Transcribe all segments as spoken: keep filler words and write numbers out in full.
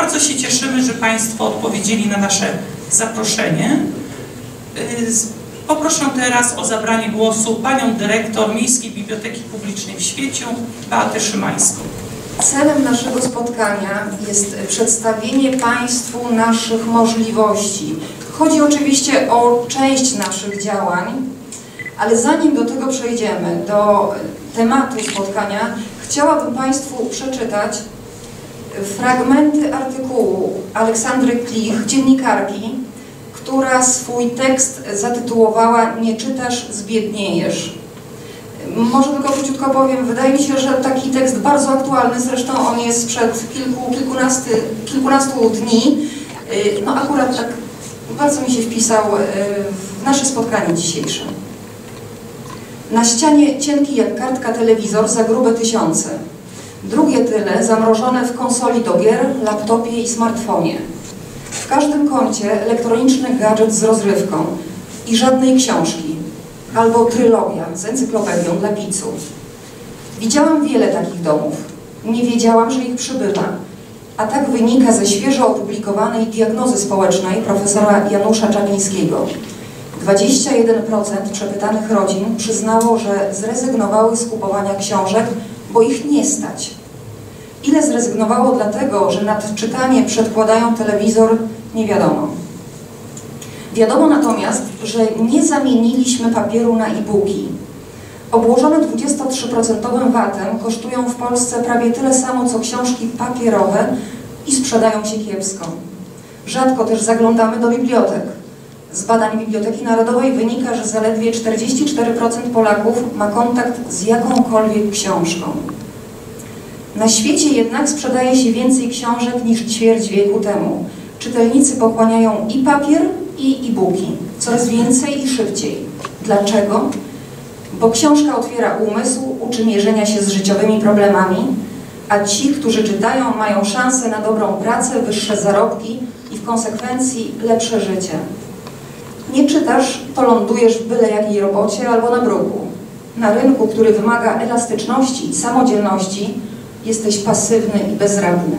Bardzo się cieszymy, że Państwo odpowiedzieli na nasze zaproszenie. Poproszę teraz o zabranie głosu Panią Dyrektor Miejskiej Biblioteki Publicznej w Świeciu, Beatę Szymańską. Celem naszego spotkania jest przedstawienie Państwu naszych możliwości. Chodzi oczywiście o część naszych działań, ale zanim do tego przejdziemy, do tematu spotkania, chciałabym Państwu przeczytać fragmenty artykułu Aleksandry Klich, dziennikarki, która swój tekst zatytułowała „Nie czytasz, zbiedniejesz”. Może tylko króciutko powiem, wydaje mi się, że taki tekst bardzo aktualny, zresztą on jest sprzed kilku, kilkunastu, kilkunastu dni. No akurat tak bardzo mi się wpisał w nasze spotkanie dzisiejsze. Na ścianie cienki jak kartka telewizor za grube tysiące. Drugie tyle zamrożone w konsoli do gier, laptopie i smartfonie. W każdym kącie elektroniczny gadżet z rozrywką i żadnej książki. Albo trylogia z encyklopedią dla piców. Widziałam wiele takich domów. Nie wiedziałam, że ich przybywa. A tak wynika ze świeżo opublikowanej diagnozy społecznej profesora Janusza Czaplińskiego. dwadzieścia jeden procent przepytanych rodzin przyznało, że zrezygnowały z kupowania książek, bo ich nie stać. Ile zrezygnowało dlatego, że nad czytaniem przedkładają telewizor, nie wiadomo. Wiadomo natomiast, że nie zamieniliśmy papieru na e-booki. Obłożone dwudziestotrzyprocentowym vatem kosztują w Polsce prawie tyle samo, co książki papierowe i sprzedają się kiepsko. Rzadko też zaglądamy do bibliotek. Z badań Biblioteki Narodowej wynika, że zaledwie czterdzieści cztery procent Polaków ma kontakt z jakąkolwiek książką. Na świecie jednak sprzedaje się więcej książek niż ćwierć wieku temu. Czytelnicy pochłaniają i papier, i e-booki. Coraz więcej i szybciej. Dlaczego? Bo książka otwiera umysł, uczy mierzenia się z życiowymi problemami, a ci, którzy czytają, mają szansę na dobrą pracę, wyższe zarobki i w konsekwencji lepsze życie. Nie czytasz, to lądujesz w byle jakiej robocie albo na bruku. Na rynku, który wymaga elastyczności i samodzielności, jesteś pasywny i bezradny.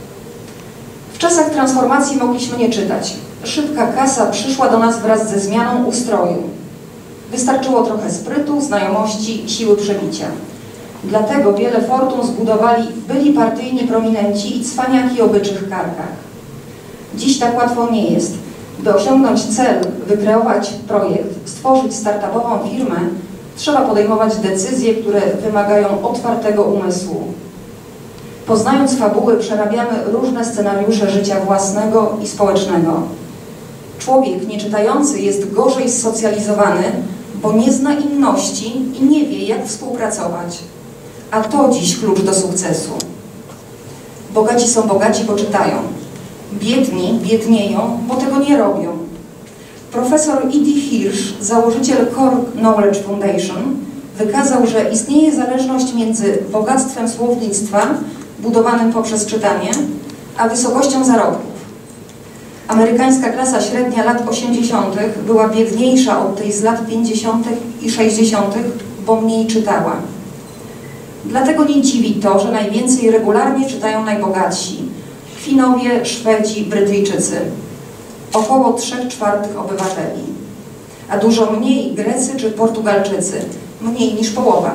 W czasach transformacji mogliśmy nie czytać. Szybka kasa przyszła do nas wraz ze zmianą ustroju. Wystarczyło trochę sprytu, znajomości i siły przebicia. Dlatego wiele fortun zbudowali byli partyjni prominenci i cwaniaki o byczych karkach. Dziś tak łatwo nie jest. By osiągnąć cel, wykreować projekt, stworzyć startupową firmę, trzeba podejmować decyzje, które wymagają otwartego umysłu. Poznając fabuły, przerabiamy różne scenariusze życia własnego i społecznego. Człowiek nieczytający jest gorzej zsocjalizowany, bo nie zna inności i nie wie, jak współpracować. A to dziś klucz do sukcesu. Bogaci są bogaci, bo czytają. Biedni biednieją, bo tego nie robią. Profesor E D Hirsch, założyciel Core Knowledge Foundation, wykazał, że istnieje zależność między bogactwem słownictwa, budowanym poprzez czytanie, a wysokością zarobków. Amerykańska klasa średnia lat osiemdziesiątych była biedniejsza od tej z lat pięćdziesiątych i sześćdziesiątych, bo mniej czytała. Dlatego nie dziwi to, że najwięcej regularnie czytają najbogatsi – Finowie, Szwedzi, Brytyjczycy. Około trzech czwartych obywateli. A dużo mniej Grecy czy Portugalczycy. Mniej niż połowa.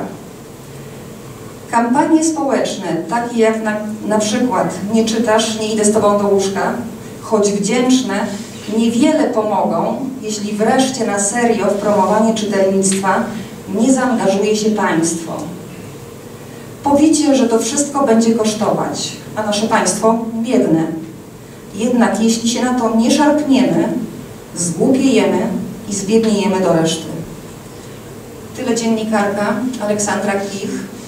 Kampanie społeczne, takie jak na, na przykład „Nie czytasz, nie idę z tobą do łóżka”, choć wdzięczne, niewiele pomogą, jeśli wreszcie na serio w promowanie czytelnictwa nie zaangażuje się państwo. Powiecie, że to wszystko będzie kosztować, a nasze państwo biedne. Jednak jeśli się na to nie szarpniemy, zgłupiejemy i zbiedniejemy do reszty. Tyle dziennikarka Aleksandra Klich.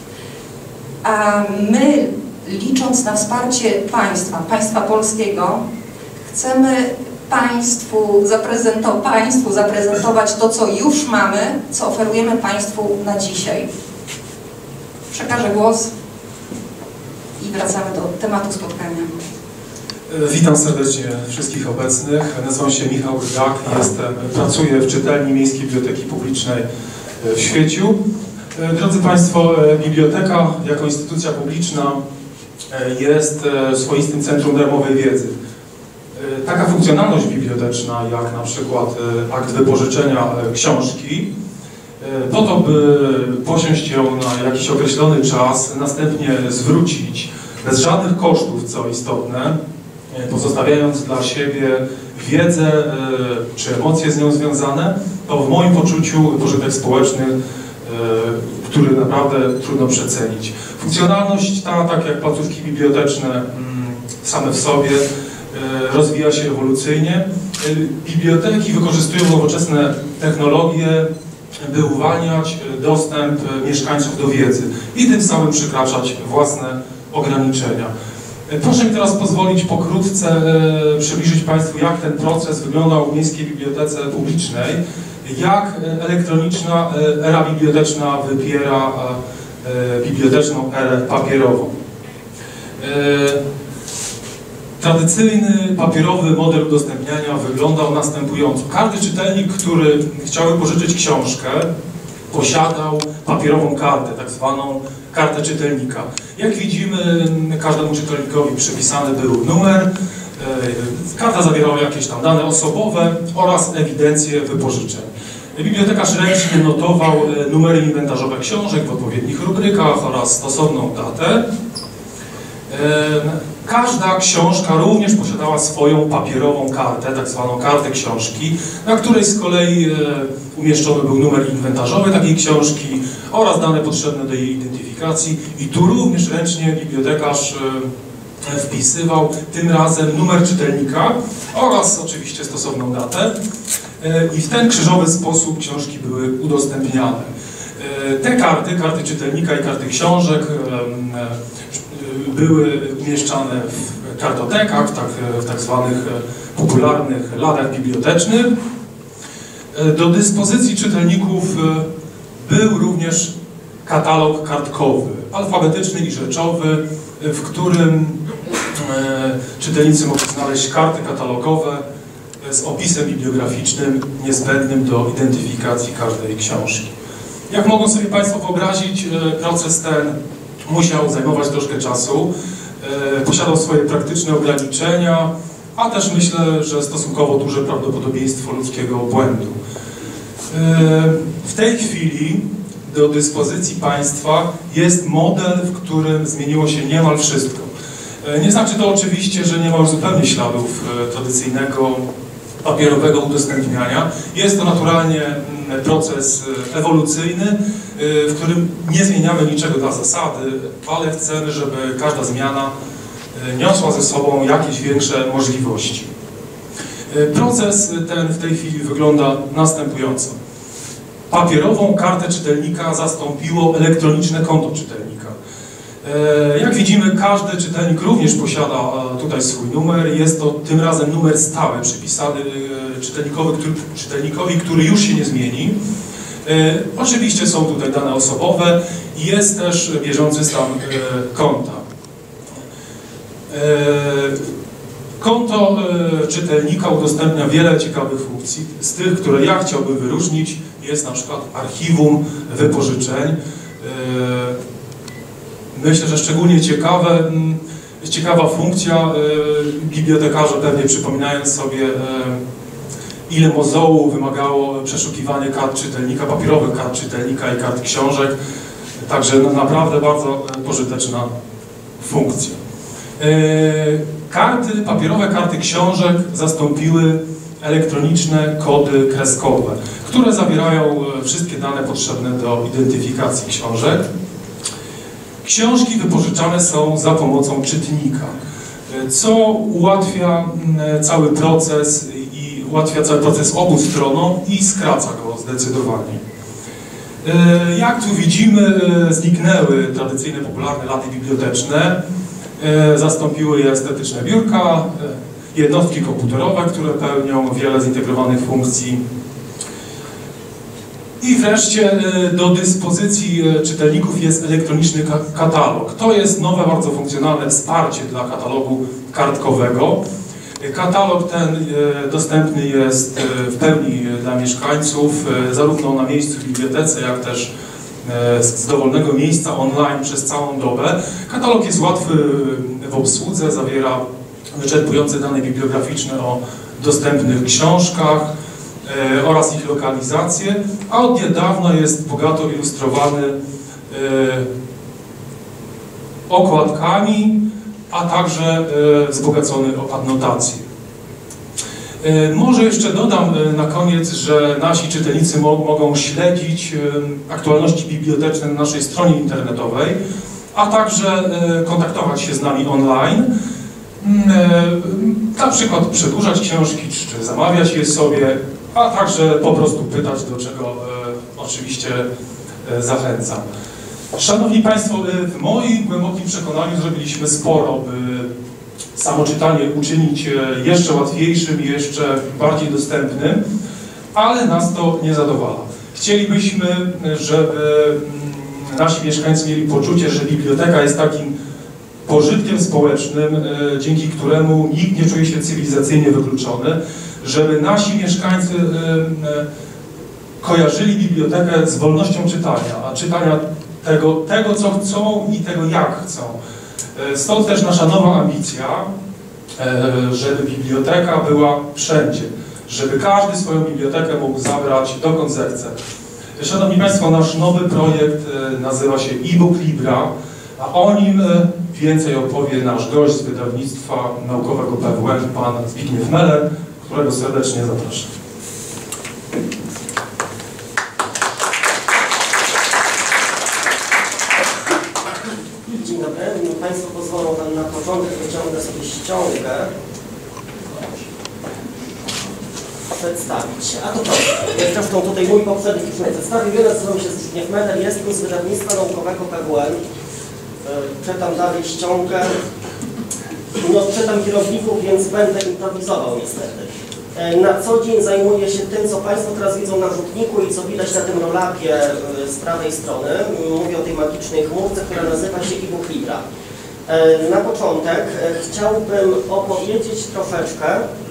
A my, licząc na wsparcie państwa, państwa polskiego, chcemy państwu, zaprezento państwu zaprezentować to, co już mamy, co oferujemy państwu na dzisiaj. Przekażę głos i wracamy do tematu spotkania. Witam serdecznie wszystkich obecnych. Nazywam się Michał Rydak, jestem, pracuję w Czytelni Miejskiej Biblioteki Publicznej w Świeciu. Drodzy Państwo, biblioteka jako instytucja publiczna jest swoistym centrum darmowej wiedzy. Taka funkcjonalność biblioteczna, jak na przykład akt wypożyczenia książki, po to, by posiąść ją na jakiś określony czas, następnie zwrócić bez żadnych kosztów, co istotne, pozostawiając dla siebie wiedzę czy emocje z nią związane, to w moim poczuciu pożytek społeczny, który naprawdę trudno przecenić. Funkcjonalność ta, tak jak placówki biblioteczne same w sobie, rozwija się ewolucyjnie. Biblioteki wykorzystują nowoczesne technologie, by uwalniać dostęp mieszkańców do wiedzy i tym samym przekraczać własne ograniczenia. Proszę mi teraz pozwolić pokrótce przybliżyć Państwu, jak ten proces wyglądał w Miejskiej Bibliotece Publicznej, jak elektroniczna era biblioteczna wypiera biblioteczną erę papierową. Tradycyjny, papierowy model udostępniania wyglądał następująco. Każdy czytelnik, który chciałby pożyczyć książkę, posiadał papierową kartę, tak zwaną kartę czytelnika. Jak widzimy, każdemu czytelnikowi przypisany był numer, karta zawierała jakieś tam dane osobowe oraz ewidencję wypożyczeń. Bibliotekarz ręcznie notował numery inwentarzowe książek w odpowiednich rubrykach oraz stosowną datę. Każda książka również posiadała swoją papierową kartę, tak zwaną kartę książki, na której z kolei umieszczony był numer inwentarzowy takiej książki oraz dane potrzebne do jej identyfikacji. I tu również ręcznie bibliotekarz wpisywał tym razem numer czytelnika oraz oczywiście stosowną datę. I w ten krzyżowy sposób książki były udostępniane. Te karty, karty czytelnika i karty książek były umieszczane w kartotekach, tak, w tak zwanych popularnych ladach bibliotecznych. Do dyspozycji czytelników był również katalog kartkowy, alfabetyczny i rzeczowy, w którym czytelnicy mogli znaleźć karty katalogowe z opisem bibliograficznym niezbędnym do identyfikacji każdej książki. Jak mogą sobie Państwo wyobrazić, proces ten musiał zajmować troszkę czasu, posiadał swoje praktyczne ograniczenia, a też myślę, że stosunkowo duże prawdopodobieństwo ludzkiego błędu. W tej chwili do dyspozycji Państwa jest model, w którym zmieniło się niemal wszystko. Nie znaczy to oczywiście, że nie ma już zupełnie śladów tradycyjnego papierowego udostępniania. Jest to naturalnie proces ewolucyjny, w którym nie zmieniamy niczego dla zasady, ale chcemy, żeby każda zmiana niosła ze sobą jakieś większe możliwości. Proces ten w tej chwili wygląda następująco. Papierową kartę czytelnika zastąpiło elektroniczne konto czytelnika. Jak widzimy, każdy czytelnik również posiada tutaj swój numer. Jest to tym razem numer stały, przypisany czytelnikowi, który, czytelnikowi, który już się nie zmieni. Oczywiście są tutaj dane osobowe i jest też bieżący stan konta. Konto czytelnika udostępnia wiele ciekawych funkcji. Z tych, które ja chciałbym wyróżnić, jest na przykład archiwum wypożyczeń. Myślę, że szczególnie ciekawe, ciekawa funkcja. Bibliotekarze pewnie przypominają sobie, ile mozołu wymagało przeszukiwanie kart czytelnika, papierowych kart czytelnika i kart książek. Także no, naprawdę bardzo pożyteczna funkcja. Karty, papierowe karty książek zastąpiły elektroniczne kody kreskowe, które zawierają wszystkie dane potrzebne do identyfikacji książek. Książki wypożyczane są za pomocą czytnika, co ułatwia cały proces i ułatwia cały proces obu stronom i skraca go zdecydowanie. Jak tu widzimy, zniknęły tradycyjne, popularne lady biblioteczne, zastąpiły je estetyczne biurka, jednostki komputerowe, które pełnią wiele zintegrowanych funkcji. I wreszcie do dyspozycji czytelników jest elektroniczny katalog. To jest nowe, bardzo funkcjonalne wsparcie dla katalogu kartkowego. Katalog ten dostępny jest w pełni dla mieszkańców, zarówno na miejscu w bibliotece, jak też z dowolnego miejsca online przez całą dobę. Katalog jest łatwy w obsłudze, zawiera wyczerpujące dane bibliograficzne o dostępnych książkach oraz ich lokalizację, a od niedawna jest bogato ilustrowany okładkami, a także wzbogacony o adnotacje. Może jeszcze dodam na koniec, że nasi czytelnicy mo mogą śledzić aktualności biblioteczne na naszej stronie internetowej, a także kontaktować się z nami online, na przykład przedłużać książki, czy zamawiać je sobie, a także po prostu pytać, do czego oczywiście zachęcam. Szanowni Państwo, w moim głębokim przekonaniu zrobiliśmy sporo, by samo czytanie uczynić jeszcze łatwiejszym i jeszcze bardziej dostępnym, ale nas to nie zadowala. Chcielibyśmy, żeby nasi mieszkańcy mieli poczucie, że biblioteka jest takim pożytkiem społecznym, dzięki któremu nikt nie czuje się cywilizacyjnie wykluczony, żeby nasi mieszkańcy kojarzyli bibliotekę z wolnością czytania, a czytania tego, tego co chcą i tego, jak chcą. Stąd też nasza nowa ambicja, żeby biblioteka była wszędzie, żeby każdy swoją bibliotekę mógł zabrać dokąd zechce. Szanowni Państwo, nasz nowy projekt nazywa się e-book Libra, a o nim więcej opowie nasz gość z wydawnictwa naukowego P W N, pan Zbigniew Meller, którego serdecznie zapraszam. Dzień dobry. Państwo pozwolą Wam na początek, wyciągnę sobie ściągę. Przedstawić. A to proszę. Zresztą tutaj mój poprzednik już mnie przedstawił. Ja nazywam się Zbigniew Meller, jestem z wydawnictwa naukowego P W N. Czytam dalej ściągę. No, czytam kierowników, więc będę improwizował niestety. Na co dzień zajmuję się tym, co Państwo teraz widzą na rzutniku i co widać na tym rolapie z prawej strony. Mówię o tej magicznej chmurce, która nazywa się e-book Libra. Na początek chciałbym opowiedzieć troszeczkę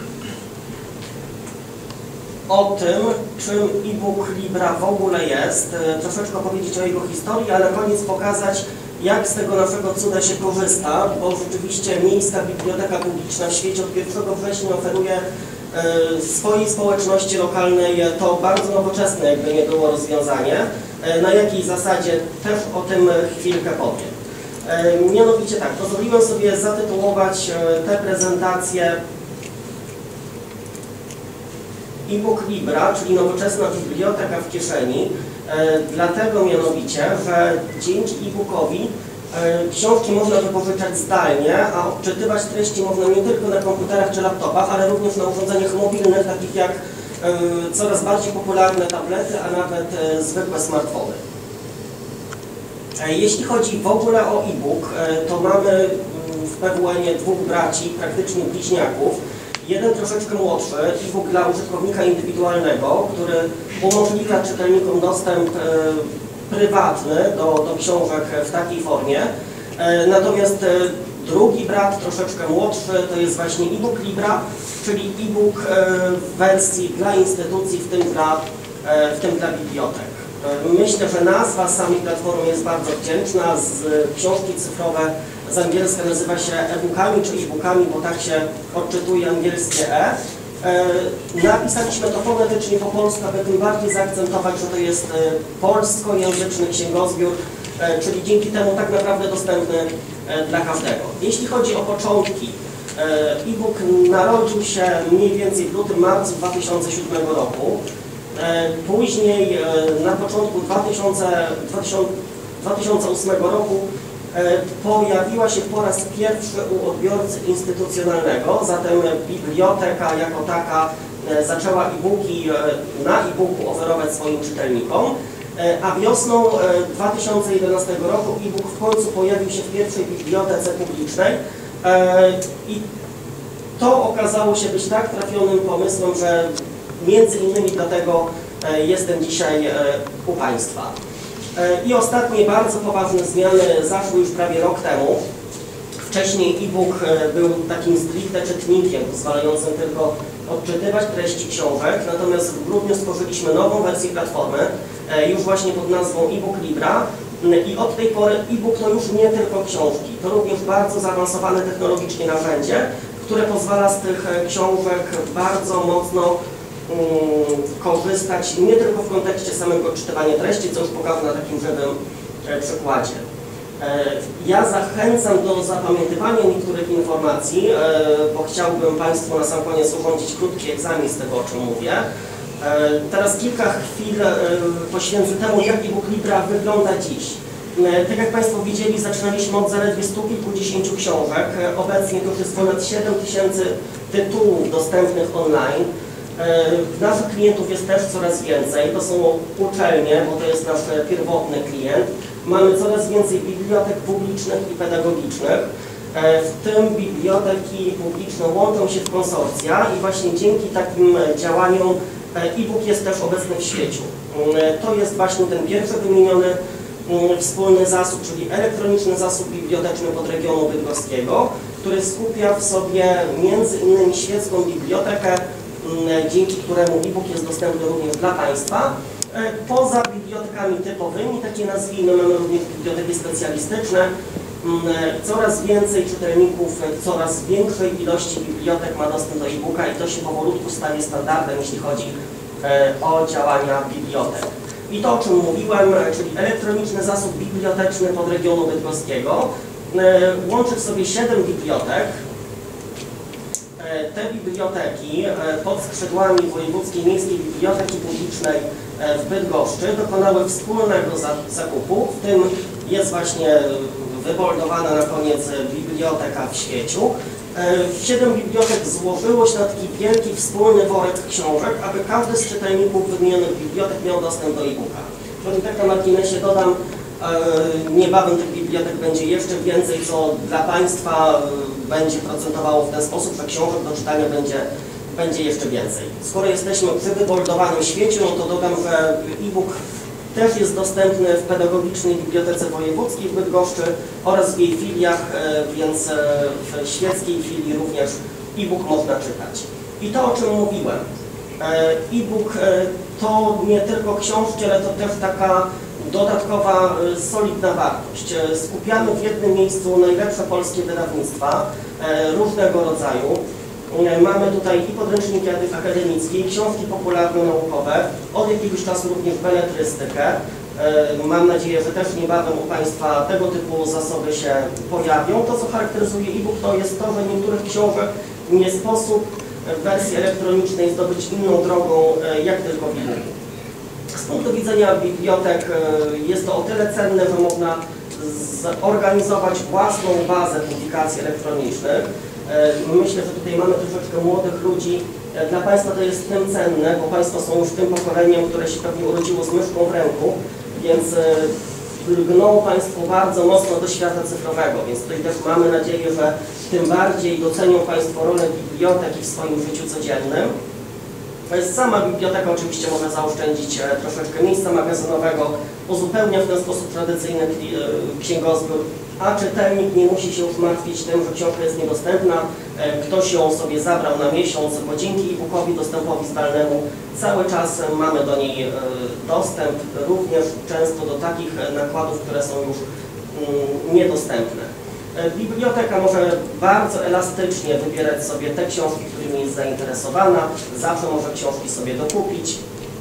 o tym, czym e-book Libra w ogóle jest, troszeczkę opowiedzieć o jego historii, ale na koniec pokazać, jak z tego naszego cuda się korzysta, bo rzeczywiście Miejska Biblioteka Publiczna w świecie od pierwszego września oferuje swojej społeczności lokalnej to bardzo nowoczesne, jakby nie było, rozwiązanie. Na jakiej zasadzie też o tym chwilkę powiem. Mianowicie tak, pozwoliłem sobie zatytułować tę prezentację e-book Libra, czyli nowoczesna biblioteka w kieszeni, dlatego mianowicie, że dzięki e-bookowi książki można wypożyczać zdalnie, a odczytywać treści można nie tylko na komputerach czy laptopach, ale również na urządzeniach mobilnych, takich jak coraz bardziej popularne tablety, a nawet zwykłe smartfony. Jeśli chodzi w ogóle o e-book, to mamy w P W N-ie dwóch braci, praktycznie bliźniaków. Jeden troszeczkę młodszy, e-book dla użytkownika indywidualnego, który umożliwia czytelnikom dostęp prywatny do, do książek w takiej formie. Natomiast drugi brat, troszeczkę młodszy, to jest właśnie e-book Libra, czyli e-book w wersji dla instytucji, w tym dla, w tym dla bibliotek. Myślę, że nazwa samej platformy jest bardzo wdzięczna. Z książki cyfrowe z angielska nazywa się e-bookami czy e-bookami, bo tak się odczytuje angielskie e. Napisaliśmy to fonetycznie po polsku, aby tym bardziej zaakcentować, że to jest polskojęzyczny księgozbiór, czyli dzięki temu tak naprawdę dostępny dla każdego. Jeśli chodzi o początki, e-book narodził się mniej więcej w lutym marcu dwa tysiące siódmego roku. Później na początku dwa tysiące ósmego roku pojawiła się po raz pierwszy u odbiorcy instytucjonalnego, zatem biblioteka jako taka zaczęła e-booki na e-booku oferować swoim czytelnikom, a wiosną dwa tysiące jedenastego roku e-book w końcu pojawił się w pierwszej bibliotece publicznej i to okazało się być tak trafionym pomysłem, że między innymi dlatego jestem dzisiaj u Państwa. I ostatnie bardzo poważne zmiany zaszły już prawie rok temu. Wcześniej e-book był takim stricte czytnikiem, pozwalającym tylko odczytywać treści książek, natomiast w grudniu stworzyliśmy nową wersję platformy, już właśnie pod nazwą e-book Libra. I od tej pory e-book to już nie tylko książki, to również bardzo zaawansowane technologicznie narzędzie, które pozwala z tych książek bardzo mocno um, korzystać nie tylko w kontekście samego czytywania treści, co już pokażę na takim żywym e, przykładzie. E, ja zachęcam do zapamiętywania niektórych informacji, e, bo chciałbym Państwu na sam koniec urządzić krótki egzamin z tego, o czym mówię. E, teraz kilka chwil e, poświęcę temu, jak e-book Libra wygląda dziś. Tak jak Państwo widzieli, zaczynaliśmy od zaledwie stu kilkudziesięciu książek. Obecnie to już jest ponad siedem tysięcy tytułów dostępnych online. Naszych klientów jest też coraz więcej. To są uczelnie, bo to jest nasz pierwotny klient. Mamy coraz więcej bibliotek publicznych i pedagogicznych. W tym biblioteki publiczne łączą się w konsorcja i właśnie dzięki takim działaniom e-book jest też obecny w świecie. To jest właśnie ten pierwszy wymieniony wspólny zasób, czyli elektroniczny zasób biblioteczny podregionu bydgoskiego, który skupia w sobie między innymi świecką bibliotekę, dzięki któremu e-book jest dostępny również dla Państwa. Poza bibliotekami typowymi, takie nazwijmy, mamy również biblioteki specjalistyczne. Coraz więcej czytelników, coraz większej ilości bibliotek ma dostęp do e-booka i to się powolutku staje standardem, jeśli chodzi o działania bibliotek. I to, o czym mówiłem, czyli elektroniczny zasób biblioteczny podregionu bydgoskiego, łączy w sobie siedem bibliotek. Te biblioteki pod skrzydłami Wojewódzkiej Miejskiej Biblioteki Publicznej w Bydgoszczy dokonały wspólnego zakupu, w tym jest właśnie wybordowana na koniec biblioteka w Świeciu. Siedem bibliotek złożyło się na taki wielki wspólny worek książek, aby każdy z czytelników wymienionych bibliotek miał dostęp do e-booka. Czyli tak na marginesie dodam, niebawem tych bibliotek będzie jeszcze więcej, co dla Państwa będzie procentowało w ten sposób, że książek do czytania będzie, będzie jeszcze więcej. Skoro jesteśmy przy wybordowanym świecie, no to dodam, że e-book też jest dostępny w Pedagogicznej Bibliotece Wojewódzkiej w Bydgoszczy oraz w jej filiach, więc w świeckiej filii również e-book można czytać. I to, o czym mówiłem, e-book to nie tylko książki, ale to też taka dodatkowa, solidna wartość. Skupiamy w jednym miejscu najlepsze polskie wydawnictwa różnego rodzaju. Mamy tutaj i podręczniki akademickie, i książki popularno-naukowe, od jakiegoś czasu również beletrystykę. Mam nadzieję, że też niebawem u Państwa tego typu zasoby się pojawią. To, co charakteryzuje e-book, to jest to, że niektórych książek nie sposób w wersji elektronicznej zdobyć inną drogą, jak tylko w e-booku. Z punktu widzenia bibliotek jest to o tyle cenne, że można zorganizować własną bazę publikacji elektronicznych. Myślę, że tutaj mamy troszeczkę młodych ludzi. Dla Państwa to jest tym cenne, bo Państwo są już tym pokoleniem, które się pewnie urodziło z myszką w ręku, więc lgną Państwo bardzo mocno do świata cyfrowego, więc tutaj też mamy nadzieję, że tym bardziej docenią Państwo rolę biblioteki w swoim życiu codziennym. Sama biblioteka oczywiście może zaoszczędzić troszeczkę miejsca magazynowego, uzupełnia w ten sposób tradycyjny księgozbiór, a czytelnik nie musi się już martwić tym, że książka jest niedostępna, ktoś ją sobie zabrał na miesiąc, bo dzięki e-bookowi, dostępowi zdalnemu cały czas mamy do niej dostęp, również często do takich nakładów, które są już niedostępne. Biblioteka może bardzo elastycznie wybierać sobie te książki, którymi jest zainteresowana, zawsze może książki sobie dokupić.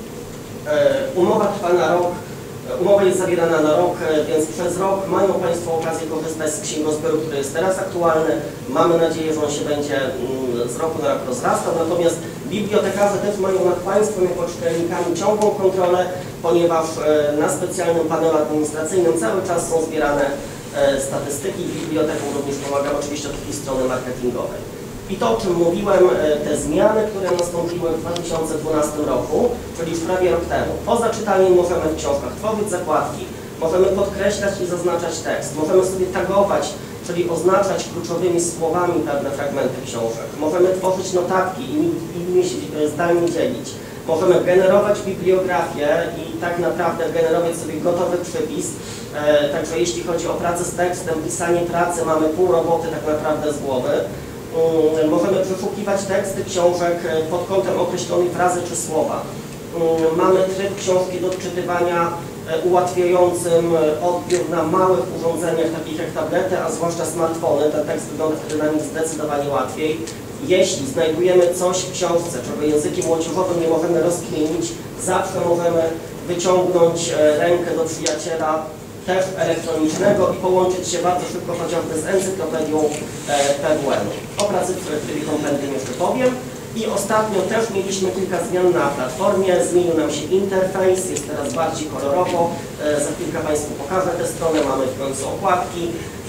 Umowa trwa na rok, umowa jest zawierana na rok, więc przez rok mają Państwo okazję korzystać z księgozbioru, który jest teraz aktualny. Mamy nadzieję, że on się będzie z roku na rok rozrastał, natomiast bibliotekarze też mają nad Państwem jako czytelnikami ciągłą kontrolę, ponieważ na specjalnym panelu administracyjnym cały czas są zbierane statystyki. Biblioteką również pomagam oczywiście od takiej strony marketingowej. I to, o czym mówiłem, te zmiany, które nastąpiły w dwa tysiące dwunastym roku, czyli już prawie rok temu. Poza czytaniem możemy w książkach tworzyć zakładki, możemy podkreślać i zaznaczać tekst, możemy sobie tagować, czyli oznaczać kluczowymi słowami pewne fragmenty książek. Możemy tworzyć notatki i nimi się zdalnie dzielić. Możemy generować bibliografię i tak naprawdę generować sobie gotowy przypis. E, także jeśli chodzi o pracę z tekstem, pisanie pracy, mamy pół roboty tak naprawdę z głowy. Um, możemy przeszukiwać teksty książek pod kątem określonej frazy czy słowa. Mamy tryb książki do odczytywania ułatwiającym odbiór na małych urządzeniach, takich jak tablety, a zwłaszcza smartfony. Ten tekst wygląda wtedy na nich zdecydowanie łatwiej. Jeśli znajdujemy coś w książce, czego językiem młodzieżowym nie możemy rozkminić, zawsze możemy wyciągnąć rękę do przyjaciela, też elektronicznego, i połączyć się bardzo szybko chociażby z encyklopedią P W N. O pracy w trybie kompendium jeszcze powiem. I ostatnio też mieliśmy kilka zmian na platformie. Zmienił nam się interfejs, jest teraz bardziej kolorowo. Za chwilkę Państwu pokażę tę stronę, mamy w końcu okładki.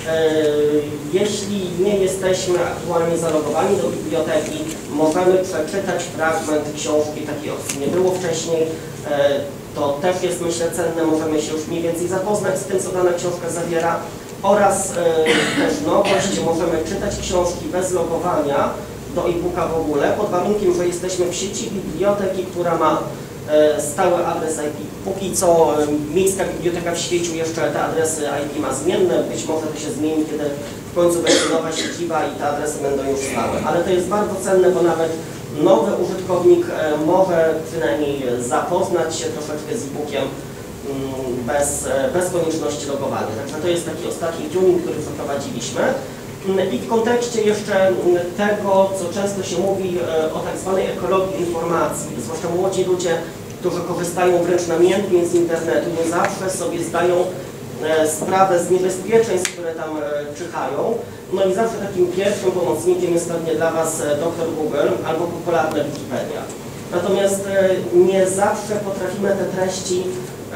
Jeśli nie jesteśmy aktualnie zalogowani do biblioteki, możemy przeczytać fragment książki, takiej opcji nie było wcześniej. To też jest, myślę, cenne, możemy się już mniej więcej zapoznać z tym, co dana książka zawiera. Oraz też nowość, możemy czytać książki bez logowania do e-booka w ogóle, pod warunkiem, że jesteśmy w sieci biblioteki, która ma e, stały adres I P. Póki co e, Miejska Biblioteka w Świeciu jeszcze te adresy I P ma zmienne, być może to się zmieni, kiedy w końcu będzie nowa siedziba i te adresy będą już stałe. Ale to jest bardzo cenne, bo nawet nowy użytkownik e, może przynajmniej zapoznać się troszeczkę z e-bookiem bez, e, bez konieczności logowania. Także to jest taki ostatni tuning, który przeprowadziliśmy. I w kontekście jeszcze tego, co często się mówi o tak zwanej ekologii informacji, zwłaszcza młodzi ludzie, którzy korzystają wręcz namiętnie z internetu, nie zawsze sobie zdają sprawę z niebezpieczeństw, które tam czyhają. No i zawsze takim pierwszym pomocnikiem jest pewnie dla Was doktor Google albo popularna Wikipedia. Natomiast nie zawsze potrafimy te treści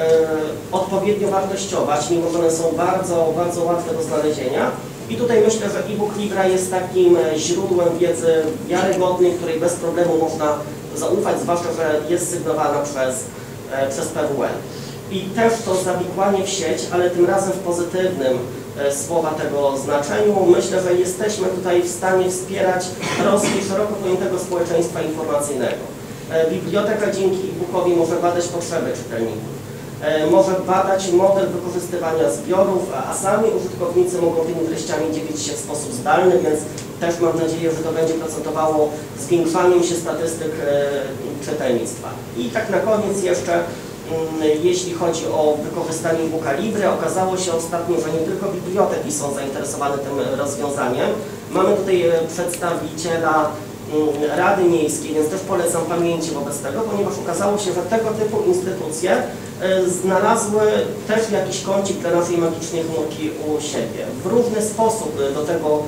odpowiednio wartościować, mimo że one są bardzo, bardzo łatwe do znalezienia. I tutaj myślę, że e-book Libra jest takim źródłem wiedzy wiarygodnej, której bez problemu można zaufać, zwłaszcza, że jest sygnowana przez, e, przez P W N. I też to zawikłanie w sieć, ale tym razem w pozytywnym e, słowa tego znaczeniu, myślę, że jesteśmy tutaj w stanie wspierać rozwój szeroko pojętego społeczeństwa informacyjnego. E, biblioteka dzięki e-bookowi może badać potrzeby czytelników. Może badać model wykorzystywania zbiorów, a sami użytkownicy mogą tymi treściami dzielić się w sposób zdalny, więc też mam nadzieję, że to będzie procentowało zwiększaniem się statystyk czytelnictwa. I tak na koniec jeszcze, jeśli chodzi o wykorzystanie e-booka Libry, okazało się ostatnio, że nie tylko biblioteki są zainteresowane tym rozwiązaniem. Mamy tutaj przedstawiciela Rady Miejskiej, więc też polecam pamięci wobec tego, ponieważ okazało się, że tego typu instytucje znalazły też jakiś kącik dla naszej magicznej chmurki u siebie. W różny sposób do tego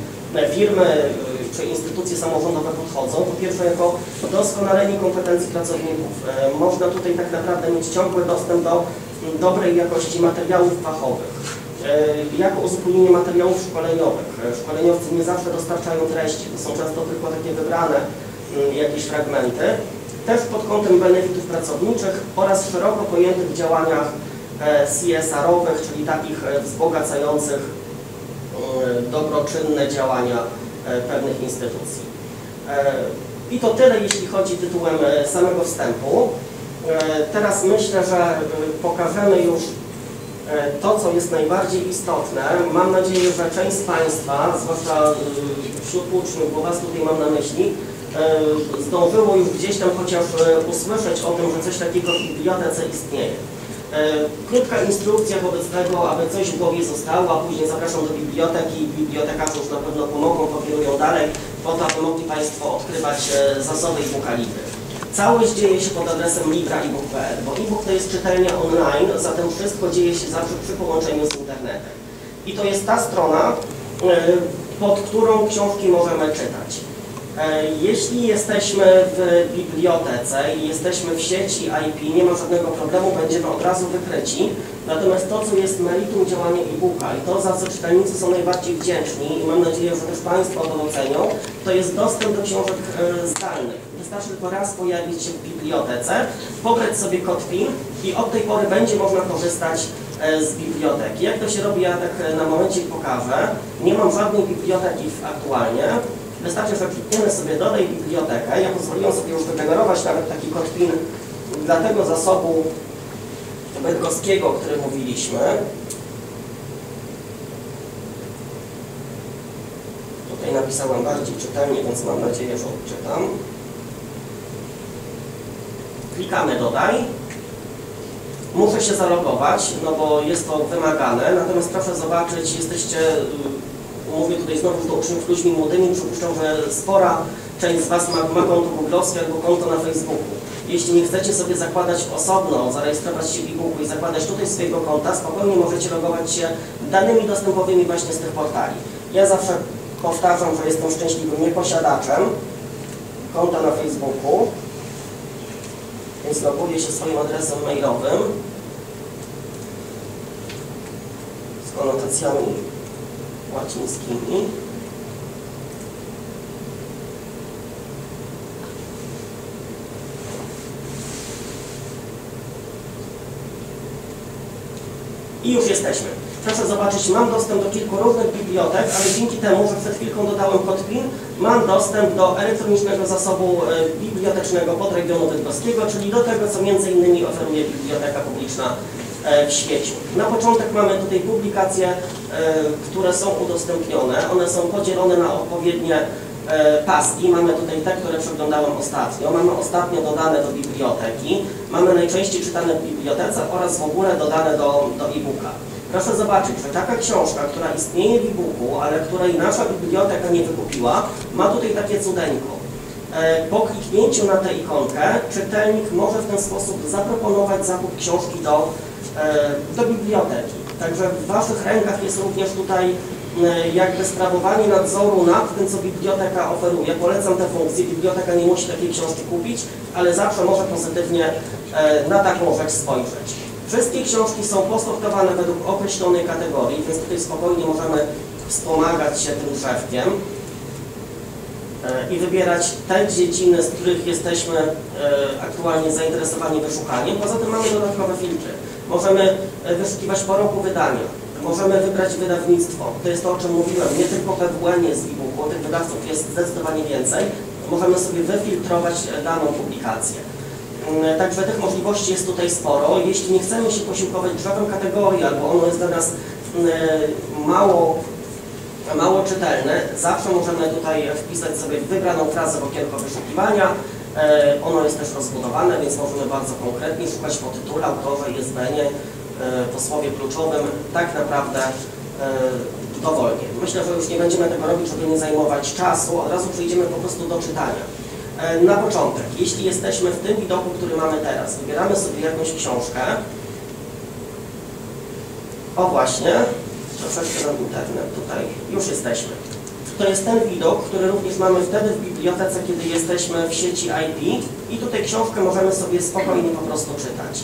firmy czy instytucje samorządowe podchodzą. Po pierwsze, jako doskonalenie kompetencji pracowników. Można tutaj tak naprawdę mieć ciągły dostęp do dobrej jakości materiałów fachowych. Jako uzupełnienie materiałów szkoleniowych. Szkoleniowcy nie zawsze dostarczają treści, to są często tylko takie wybrane jakieś fragmenty. Też pod kątem benefitów pracowniczych oraz szeroko pojętych działaniach C S R-owych, czyli takich wzbogacających dobroczynne działania pewnych instytucji. I to tyle, jeśli chodzi tytułem samego wstępu. Teraz myślę, że pokażemy już to, co jest najbardziej istotne. Mam nadzieję, że część z Państwa, zwłaszcza wśród uczniów, bo Was tutaj mam na myśli, zdążyło już gdzieś tam chociaż usłyszeć o tym, że coś takiego w bibliotece istnieje. Krótka instrukcja wobec tego, aby coś w głowie zostało, a później zapraszam do biblioteki. Bibliotekarze już na pewno pomogą, pokierują dalej, po to, aby mogli Państwo odkrywać zasoby e-booka Libry. Całość dzieje się pod adresem libra e book kropka p l, bo e-book to jest czytelnia online, zatem wszystko dzieje się zawsze przy połączeniu z internetem. I to jest ta strona, pod którą książki możemy czytać. Jeśli jesteśmy w bibliotece i jesteśmy w sieci I P, nie ma żadnego problemu, będziemy od razu wykryci. Natomiast to, co jest meritum działania e-booka i to, za co czytelnicy są najbardziej wdzięczni, i mam nadzieję, że też Państwo to docenią, to jest dostęp do książek zdalnych. Wystarczy tylko raz pojawić się w bibliotece, pobrać sobie kod P I N i od tej pory będzie można korzystać z biblioteki. Jak to się robi, ja tak na momencie pokażę. Nie mam żadnej biblioteki aktualnie. Wystarczy, że klikniemy sobie dodaj bibliotekę. Ja pozwoliłem sobie już wygenerować nawet taki kod P I N dla tego zasobu bydgoskiego, o którym mówiliśmy. Tutaj napisałem bardziej czytelnie, więc mam nadzieję, że odczytam. Klikamy dodaj. Muszę się zalogować, no bo jest to wymagane, natomiast proszę zobaczyć, jesteście, mówię tutaj znowu do uczniów ludźmi młodymi, przypuszczam, że spora część z Was ma, ma konto googlowskie albo konto na Facebooku. Jeśli nie chcecie sobie zakładać osobno, zarejestrować się w e-booku i zakładać tutaj swojego konta, spokojnie możecie logować się danymi dostępowymi właśnie z tych portali. Ja zawsze powtarzam, że jestem szczęśliwym nieposiadaczem konta na Facebooku, więc loguję się swoim adresem mailowym z konotacjami łacińskimi. I już jesteśmy. Proszę zobaczyć, mam dostęp do kilku różnych bibliotek, ale dzięki temu, że przed chwilką dodałem kod PIN, mam dostęp do elektronicznego zasobu bibliotecznego podregionu bydgoskiego, czyli do tego, co między innymi oferuje biblioteka publiczna w świecie. Na początek mamy tutaj publikacje, które są udostępnione. One są podzielone na odpowiednie paski. Mamy tutaj te, które przeglądałem ostatnio. Mamy ostatnio dodane do biblioteki. Mamy najczęściej czytane w bibliotece oraz w ogóle dodane do, do e-booka. Proszę zobaczyć, że taka książka, która istnieje w e-booku, ale której nasza biblioteka nie wykupiła, ma tutaj takie cudeńko. Po kliknięciu na tę ikonkę czytelnik może w ten sposób zaproponować zakup książki do, do biblioteki. Także w Waszych rękach jest również tutaj jakby sprawowanie nadzoru nad tym, co biblioteka oferuje. Polecam tę funkcję. Biblioteka nie musi takiej książki kupić, ale zawsze może pozytywnie na taką rzecz spojrzeć. Wszystkie książki są posortowane według określonej kategorii, więc tutaj spokojnie możemy wspomagać się tym drzewkiem i wybierać te dziedziny, z których jesteśmy aktualnie zainteresowani wyszukaniem. Poza tym mamy dodatkowe filtry. Możemy wyszukiwać po roku wydania. Możemy wybrać wydawnictwo. To jest to, o czym mówiłem. Nie tylko P W N jest w e-booku, tych wydawców jest zdecydowanie więcej. Możemy sobie wyfiltrować daną publikację. Także tych możliwości jest tutaj sporo. Jeśli nie chcemy się posiłkować drzewem kategorii, albo ono jest dla nas mało, mało czytelne, zawsze możemy tutaj wpisać sobie wybraną frazę w okienko wyszukiwania. Ono jest też rozbudowane, więc możemy bardzo konkretnie szukać po tytule, autorze, I S B N-ie, po słowie kluczowym, tak naprawdę dowolnie. Myślę, że już nie będziemy tego robić, żeby nie zajmować czasu, od razu przejdziemy po prostu do czytania. Na początek, jeśli jesteśmy w tym widoku, który mamy teraz, wybieramy sobie jakąś książkę. O właśnie, troszeczkę nam internet tutaj, już jesteśmy. To jest ten widok, który również mamy wtedy w bibliotece, kiedy jesteśmy w sieci I P i tutaj książkę możemy sobie spokojnie po prostu czytać.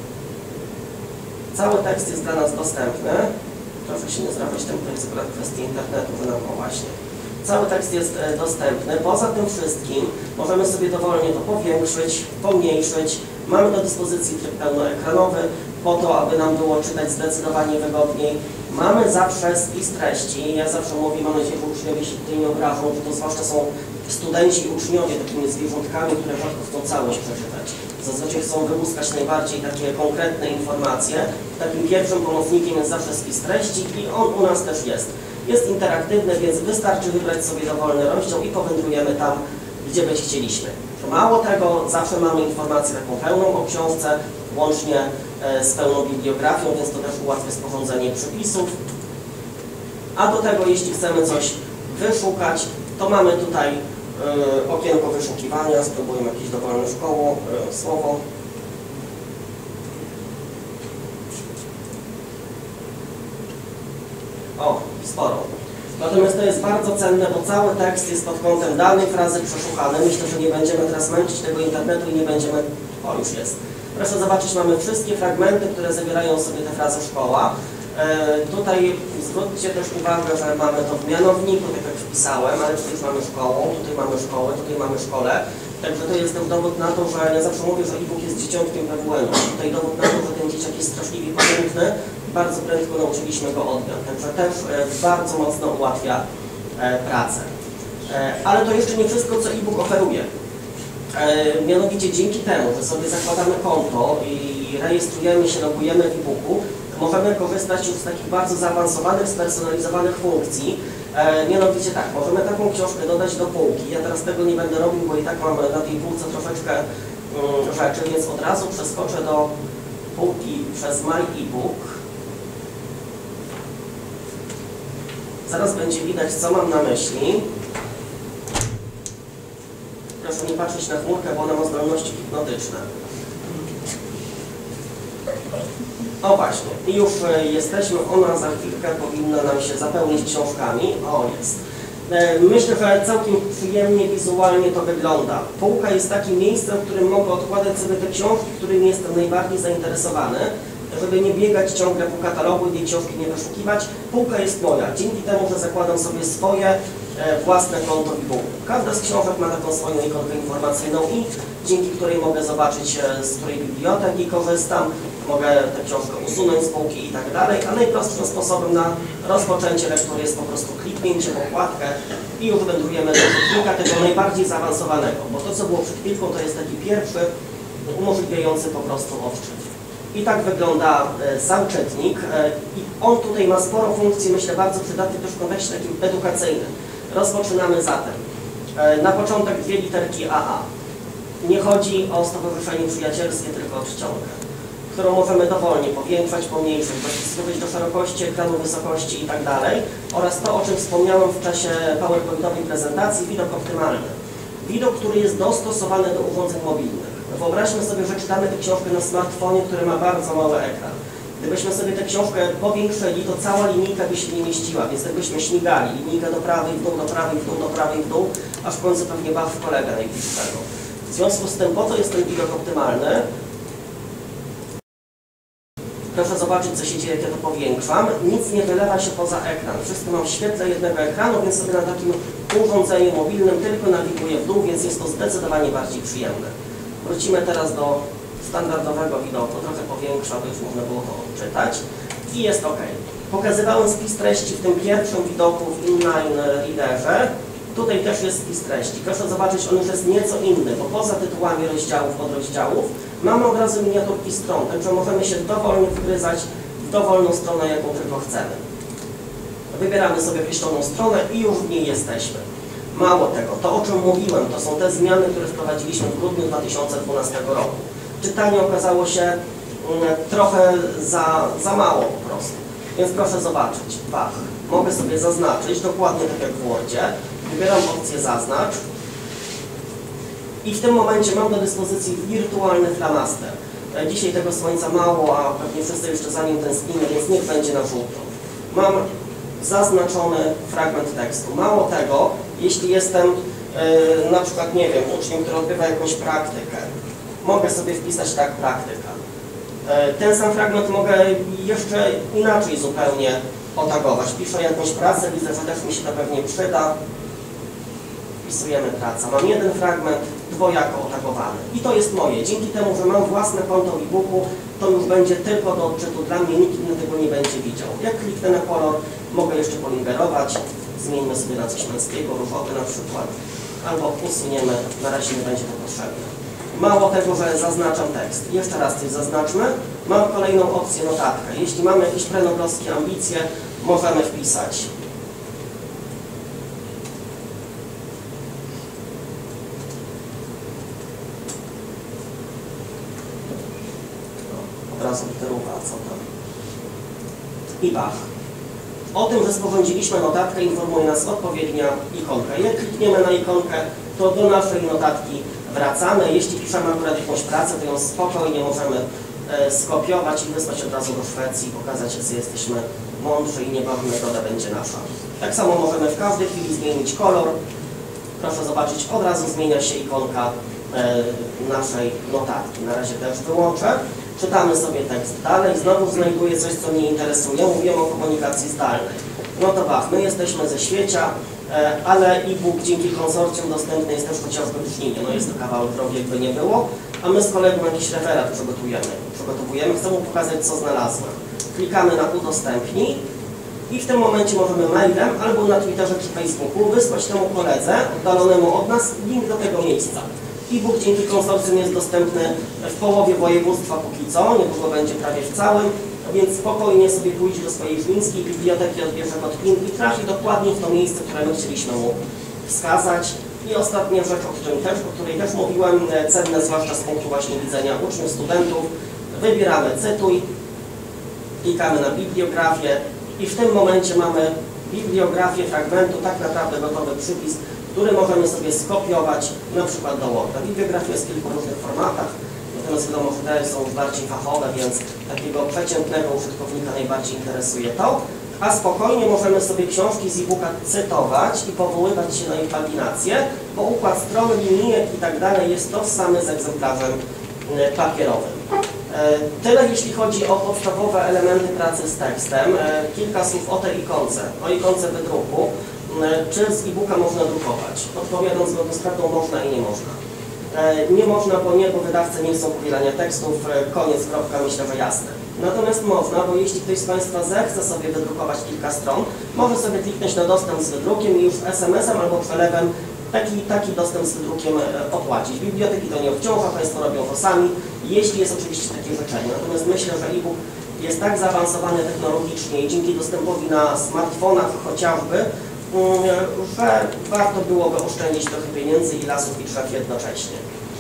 Cały tekst jest dla nas dostępny. Proszę się nie zrabiać tym, to jest akurat kwestia internetu, że nam o właśnie. Cały tekst jest dostępny. Poza tym wszystkim możemy sobie dowolnie to powiększyć, pomniejszyć. Mamy do dyspozycji tryb pełnoekranowy po to, aby nam było czytać zdecydowanie wygodniej. Mamy zawsze spis treści. Ja zawsze mówię, mam nadzieję, że uczniowie się tutaj nie obrażą, że to zwłaszcza są studenci i uczniowie takimi zwierzątkami, które rzadko chcą całość przeczytać. Zazwyczaj chcą wyłuskać najbardziej takie konkretne informacje. Takim pierwszym pomocnikiem jest zawsze spis treści i on u nas też jest. Jest interaktywny, więc wystarczy wybrać sobie dowolny rozdział i powędrujemy tam, gdzie byś chcieliśmy. Mało tego, zawsze mamy informację taką pełną o książce, łącznie z pełną bibliografią, więc to też ułatwia sporządzenie przypisów. A do tego, jeśli chcemy coś wyszukać, to mamy tutaj y, okienko wyszukiwania, spróbujmy jakieś dowolne szkoło, y, słowo. O, sporo. Natomiast to jest bardzo cenne, bo cały tekst jest pod kątem danej frazy przeszukany. Myślę, że nie będziemy teraz męczyć tego internetu i nie będziemy... O, już jest. Proszę zobaczyć, mamy wszystkie fragmenty, które zawierają sobie tę frazę szkoła. E, tutaj zwróćcie też uwagę, że mamy to w mianowniku, tak jak wpisałem, ale tutaj już mamy szkołą, tutaj mamy szkołę, tutaj mamy szkole. Także to jest ten dowód na to, że ja zawsze mówię, że e-book jest dzieciątkiem P W N-u. Tutaj dowód na to, że ten dzieciak jest straszliwie pamiętny i bardzo prędko nauczyliśmy go odmian. Także też e, bardzo mocno ułatwia e, pracę. E, ale to jeszcze nie wszystko, co e-book oferuje. E, mianowicie dzięki temu, że sobie zakładamy konto i rejestrujemy się, logujemy w e-booku, możemy korzystać już z takich bardzo zaawansowanych, spersonalizowanych funkcji. E, mianowicie tak, możemy taką książkę dodać do półki. Ja teraz tego nie będę robił, bo i tak mamy na tej półce troszeczkę rzeczy, więc od razu przeskoczę do półki przez My e-book. Zaraz będzie widać, co mam na myśli. Proszę nie patrzeć na chmurkę, bo ona ma zdolności hipnotyczne. O właśnie, i już jesteśmy, ona za chwilkę powinna nam się zapełnić książkami. O, jest. Myślę, że całkiem przyjemnie wizualnie to wygląda. Półka jest takim miejscem, w którym mogę odkładać sobie te książki, którymi jestem najbardziej zainteresowany, żeby nie biegać ciągle po katalogu i tej książki nie wyszukiwać. Półka jest moja, dzięki temu, że zakładam sobie swoje e, własne konto e-booku. Każda z książek ma taką swoją ikonkę informacyjną i dzięki której mogę zobaczyć, e, z której biblioteki korzystam, mogę tę książkę usunąć z półki i tak dalej, a najprostszym sposobem na rozpoczęcie lektury jest po prostu kliknięcie w okładkę i już wędrujemy do czytnika tego najbardziej zaawansowanego, bo to, co było przed chwilką, to jest taki pierwszy umożliwiający po prostu odczyt. I tak wygląda e, sam czytnik e, i on tutaj ma sporo funkcji, myślę, bardzo przydatnych też w kontekście takim edukacyjnym. Rozpoczynamy zatem. E, na początek dwie literki A A. Nie chodzi o stowarzyszenie przyjacielskie, tylko o czcionkę, którą możemy dowolnie powiększać, pomniejszyć, dostosować do szerokości ekranu, wysokości i tak dalej. Oraz to, o czym wspomniałem w czasie PowerPointowej prezentacji, widok optymalny. Widok, który jest dostosowany do urządzeń mobilnych. Wyobraźmy sobie, że czytamy tę książkę na smartfonie, który ma bardzo mały ekran. Gdybyśmy sobie tę książkę powiększyli, to cała linijka by się nie mieściła, więc gdybyśmy śmigali, linijka do prawej, w dół, do prawej, w dół, do prawej, w dół, aż w końcu pewnie baw w kolegę najbliższego. W związku z tym, po co jest ten widok optymalny? Proszę zobaczyć, co się dzieje, jak ja to powiększam. Nic nie wylewa się poza ekran. Wszystko mam w świetle jednego ekranu, więc sobie na takim urządzeniu mobilnym tylko nawiguję w dół, więc jest to zdecydowanie bardziej przyjemne. Wrócimy teraz do standardowego widoku, trochę powiększa, by już można było to odczytać i jest OK. Pokazywałem spis treści w tym pierwszym widoku w inline readerze. Tutaj też jest spis treści. Proszę zobaczyć, on już jest nieco inny, bo poza tytułami rozdziałów, podrozdziałów mamy od razu miniaturki stron, także możemy się dowolnie wgryzać w dowolną stronę, jaką tylko chcemy. Wybieramy sobie określoną stronę i już w niej jesteśmy. Mało tego, to o czym mówiłem, to są te zmiany, które wprowadziliśmy w grudniu dwa tysiące dwunastego roku. Czytanie okazało się mm, trochę za, za mało po prostu. Więc proszę zobaczyć, Bach, mogę sobie zaznaczyć, dokładnie tak jak w Wordzie. Wybieram opcję zaznacz i w tym momencie mam do dyspozycji wirtualny flamaster. Dzisiaj tego słońca mało, a pewnie wszyscy jeszcze za nim tęsknimy, więc niech będzie na żółto. Mam zaznaczony fragment tekstu. Mało tego, jeśli jestem yy, na przykład, nie wiem, uczniem, który odbywa jakąś praktykę, mogę sobie wpisać tak praktyka. Yy, ten sam fragment mogę jeszcze inaczej zupełnie otagować. Piszę jakąś pracę, widzę, że też mi się to pewnie przyda. Wpisujemy praca. Mam jeden fragment dwojako otagowany. I to jest moje. Dzięki temu, że mam własne konto w e-booku, to już będzie tylko do odczytu dla mnie, nikt inny tego nie będzie widział. Jak kliknę na kolor, mogę jeszcze poingerować. Zmieńmy sobie na coś męskiego, różowy na przykład. Albo usuniemy, na razie nie będzie to potrzebne. Mało tego, że zaznaczam tekst. Jeszcze raz coś zaznaczmy. Mam kolejną opcję notatkę. Jeśli mamy jakieś prenogowskie ambicje, możemy wpisać. Od razu literuwa, co tam. I Bach. O tym, że sporządziliśmy notatkę, informuje nas odpowiednia ikonka. Jak klikniemy na ikonkę, to do naszej notatki wracamy. Jeśli piszemy akurat jakąś pracę, to ją spokojnie możemy e, skopiować i wysłać od razu do Szwecji, pokazać, że jesteśmy mądrzy i niebawem nagroda będzie nasza. Tak samo możemy w każdej chwili zmienić kolor. Proszę zobaczyć, od razu zmienia się ikonka e, naszej notatki. Na razie też wyłączę. Czytamy sobie tekst dalej, znowu znajduję coś, co mnie interesuje. Mówiłem o komunikacji zdalnej. No to Bach, my jesteśmy ze świecia, ale e-book dzięki konsorcjum dostępny jest też chociażby w Żninie. No jest to kawałek drogi, jakby nie było, a my z kolegą jakiś referat przygotujemy. przygotowujemy. Chcę mu pokazać, co znalazłem. Klikamy na udostępnij i w tym momencie możemy mailem albo na Twitterze czy Facebooku wysłać temu koledze oddalonemu od nas link do tego miejsca. E-book dzięki konsorcjum jest dostępny w połowie województwa póki co, niedługo będzie prawie w całym, więc spokojnie sobie pójdzie do swojej żnińskiej biblioteki, odbierze kod PIN i trafi dokładnie w to miejsce, które my chcieliśmy mu wskazać. I ostatnia rzecz, o, którym też, o której też mówiłem, cenne zwłaszcza z punktu właśnie widzenia uczniów, studentów, wybieramy cytuj, klikamy na bibliografię i w tym momencie mamy bibliografię fragmentu, tak naprawdę gotowy przypis, który możemy sobie skopiować na przykład do Worda. Bibliografia jest w kilku różnych formatach, natomiast wiadomo, że te są bardziej fachowe, więc takiego przeciętnego użytkownika najbardziej interesuje to. A spokojnie możemy sobie książki z e-booka cytować i powoływać się na ich paginację, bo układ stron, linijek i tak dalej jest tożsamy z egzemplarzem papierowym. Tyle jeśli chodzi o podstawowe elementy pracy z tekstem. Kilka słów o tej ikonce, o ikonce wydruku. Czy z e-booka można drukować? Odpowiadam zgodnie z prawdą, można i nie można. Nie można, bo nie, bo wydawcy nie chcą powielania tekstów, koniec, kropka, myślę, że jasne. Natomiast można, bo jeśli ktoś z Państwa zechce sobie wydrukować kilka stron, może sobie kliknąć na dostęp z wydrukiem i już es em esem albo przelewem taki, taki dostęp z wydrukiem opłacić. Biblioteki to nie obciąża, Państwo robią to sami, jeśli jest oczywiście takie życzenie. Natomiast myślę, że e-book jest tak zaawansowany technologicznie i dzięki dostępowi na smartfonach chociażby, że warto byłoby oszczędzić trochę pieniędzy i lasów i drzew jednocześnie.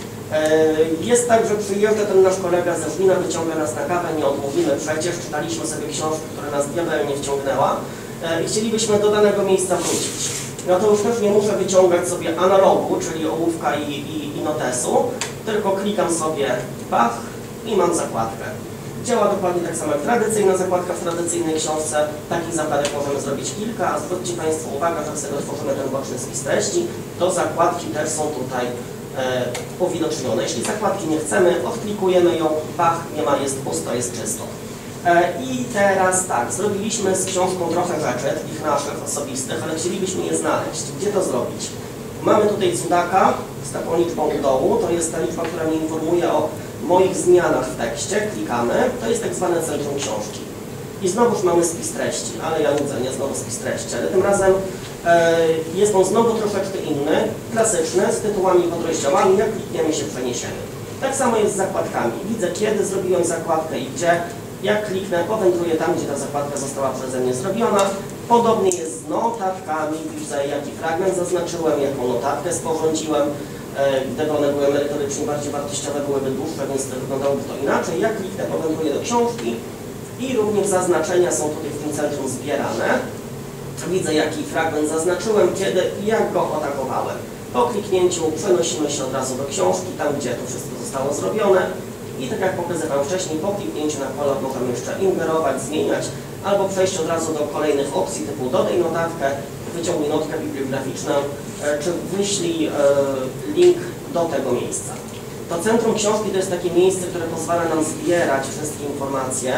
Jest tak, że przyjeżdża ten nasz kolega ze Żlina, wyciąga nas na kawę, nie odmówimy przecież, czytaliśmy sobie książkę, która nas diabelnie wciągnęła i chcielibyśmy do danego miejsca wrócić. No to już też nie muszę wyciągać sobie analogu, czyli ołówka i, i, i notesu, tylko klikam sobie pach i mam zakładkę. Działa dokładnie tak samo jak tradycyjna zakładka w tradycyjnej książce. Takich zakładek możemy zrobić kilka, a zwróćcie Państwo uwagę, że jak sobie otworzymy ten boczny spis treści, to zakładki też są tutaj e, uwidocznione. Jeśli zakładki nie chcemy, odklikujemy ją, pach, nie ma, jest pusto, jest czysto. E, I teraz tak, zrobiliśmy z książką trochę rzeczy, takich naszych, osobistych, ale chcielibyśmy je znaleźć. Gdzie to zrobić? Mamy tutaj cudaka z taką liczbą u dołu, to jest ta liczba, która mnie informuje o moich zmianach w tekście, klikamy, to jest tak zwane centrum książki. I znowuż mamy spis treści, ale ja nudzę, nie znowu spis treści, ale tym razem e, jest on znowu troszeczkę inny, klasyczny, z tytułami i podrozdziałami, jak klikniemy się przeniesiemy. Tak samo jest z zakładkami. Widzę, kiedy zrobiłem zakładkę i gdzie. Jak kliknę, powędruję tam, gdzie ta zakładka została przeze mnie zrobiona. Podobnie jest z notatkami, widzę, jaki fragment zaznaczyłem, jaką notatkę sporządziłem. Gdyby one były merytorycznie bardziej wartościowe, byłyby dłuższe, więc to wyglądałoby to inaczej. Jak kliknę, powędruję do książki i również zaznaczenia są tutaj w tym centrum zbierane. Widzę, jaki fragment zaznaczyłem, kiedy i jak go otakowałem. Po kliknięciu przenosimy się od razu do książki, tam gdzie to wszystko zostało zrobione. I tak jak pokazywałem wcześniej, po kliknięciu na kolor możemy jeszcze ingerować, zmieniać, albo przejść od razu do kolejnych opcji typu dodaj notatkę, wyciągnij notkę bibliograficzną, czy wyślij link do tego miejsca. To centrum książki to jest takie miejsce, które pozwala nam zbierać wszystkie informacje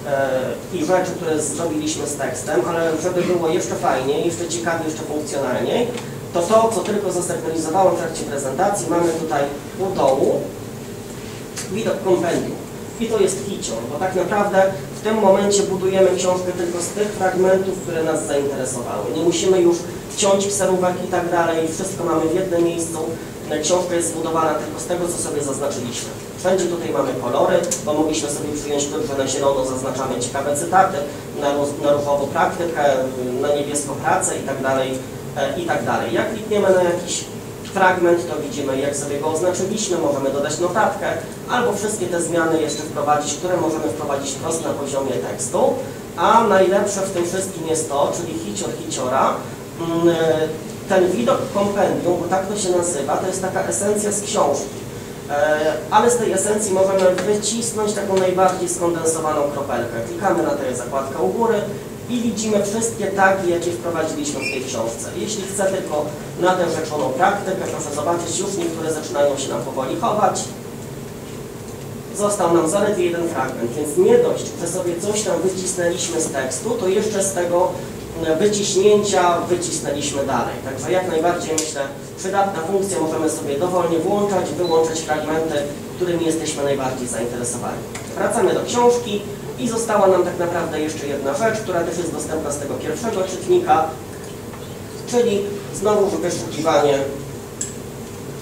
i rzeczy, które zrobiliśmy z tekstem, ale żeby było jeszcze fajniej, jeszcze ciekawiej, jeszcze funkcjonalniej, to to, co tylko zasygnalizowałem w trakcie prezentacji, mamy tutaj u dołu widok kompendium. I to jest hicior, bo tak naprawdę w tym momencie budujemy książkę tylko z tych fragmentów, które nas zainteresowały. Nie musimy już ciąć kserówek i tak dalej, wszystko mamy w jednym miejscu. Książka jest zbudowana tylko z tego, co sobie zaznaczyliśmy. Wszędzie tutaj mamy kolory, bo mogliśmy sobie przyjąć to, że na zielono zaznaczamy ciekawe cytaty, na, na różowo praktykę, na niebiesko pracę i tak dalej, i tak dalej. Jak klikniemy na jakiś fragment, to widzimy, jak sobie go oznaczyliśmy, możemy dodać notatkę, albo wszystkie te zmiany jeszcze wprowadzić, które możemy wprowadzić wprost na poziomie tekstu. A najlepsze w tym wszystkim jest to, czyli hicior hiciora, ten widok kompendium, bo tak to się nazywa, to jest taka esencja z książki. Ale z tej esencji możemy wycisnąć taką najbardziej skondensowaną kropelkę. Klikamy na tę zakładkę u góry i widzimy wszystkie tagi, jakie wprowadziliśmy w tej książce. Jeśli chcę tylko na tę rzeczoną praktykę, proszę zobaczyć, już niektóre zaczynają się nam powoli chować. Został nam zaledwie jeden fragment, więc nie dość, że sobie coś tam wycisnęliśmy z tekstu, to jeszcze z tego wyciśnięcia wycisnęliśmy dalej. Także jak najbardziej, myślę, przydatna funkcja, możemy sobie dowolnie włączać, wyłączać fragmenty, którymi jesteśmy najbardziej zainteresowani. Wracamy do książki i została nam tak naprawdę jeszcze jedna rzecz, która też jest dostępna z tego pierwszego czytnika, czyli znowu wyszukiwanie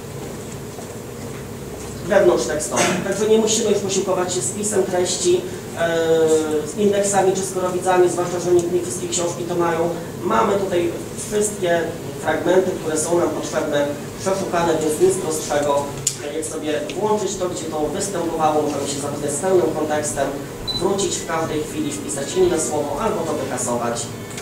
wewnątrztekstowe. Także nie musimy już posiłkować się spisem treści, z indeksami czy skorowicami, zwłaszcza, że nie, nie wszystkie książki to mają. Mamy tutaj wszystkie fragmenty, które są nam potrzebne, przeszukane, więc nic prostszego. Jak sobie włączyć to, gdzie to występowało, możemy się zapoznać z pełnym kontekstem, wrócić w każdej chwili, wpisać inne słowo albo to wykasować.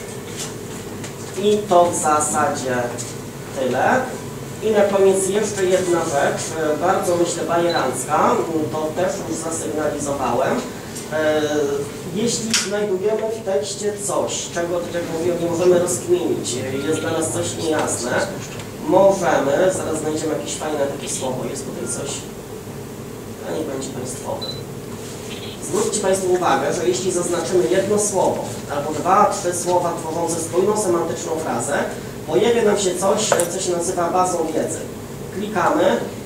I to w zasadzie tyle. I na koniec jeszcze jedna rzecz, bardzo myślę bajerancka, to też już zasygnalizowałem. Jeśli znajdujemy w tekście coś, czego, tak jak mówiłem, nie możemy rozkminić, jest dla nas coś niejasne, możemy, zaraz znajdziemy jakieś fajne takie słowo, jest tutaj coś, a nie będzie państwowe. Zwróćcie Państwo uwagę, że jeśli zaznaczymy jedno słowo, albo dwa, trzy słowa tworzące spójną semantyczną frazę, pojawia nam się coś, co się nazywa bazą wiedzy. Klikamy,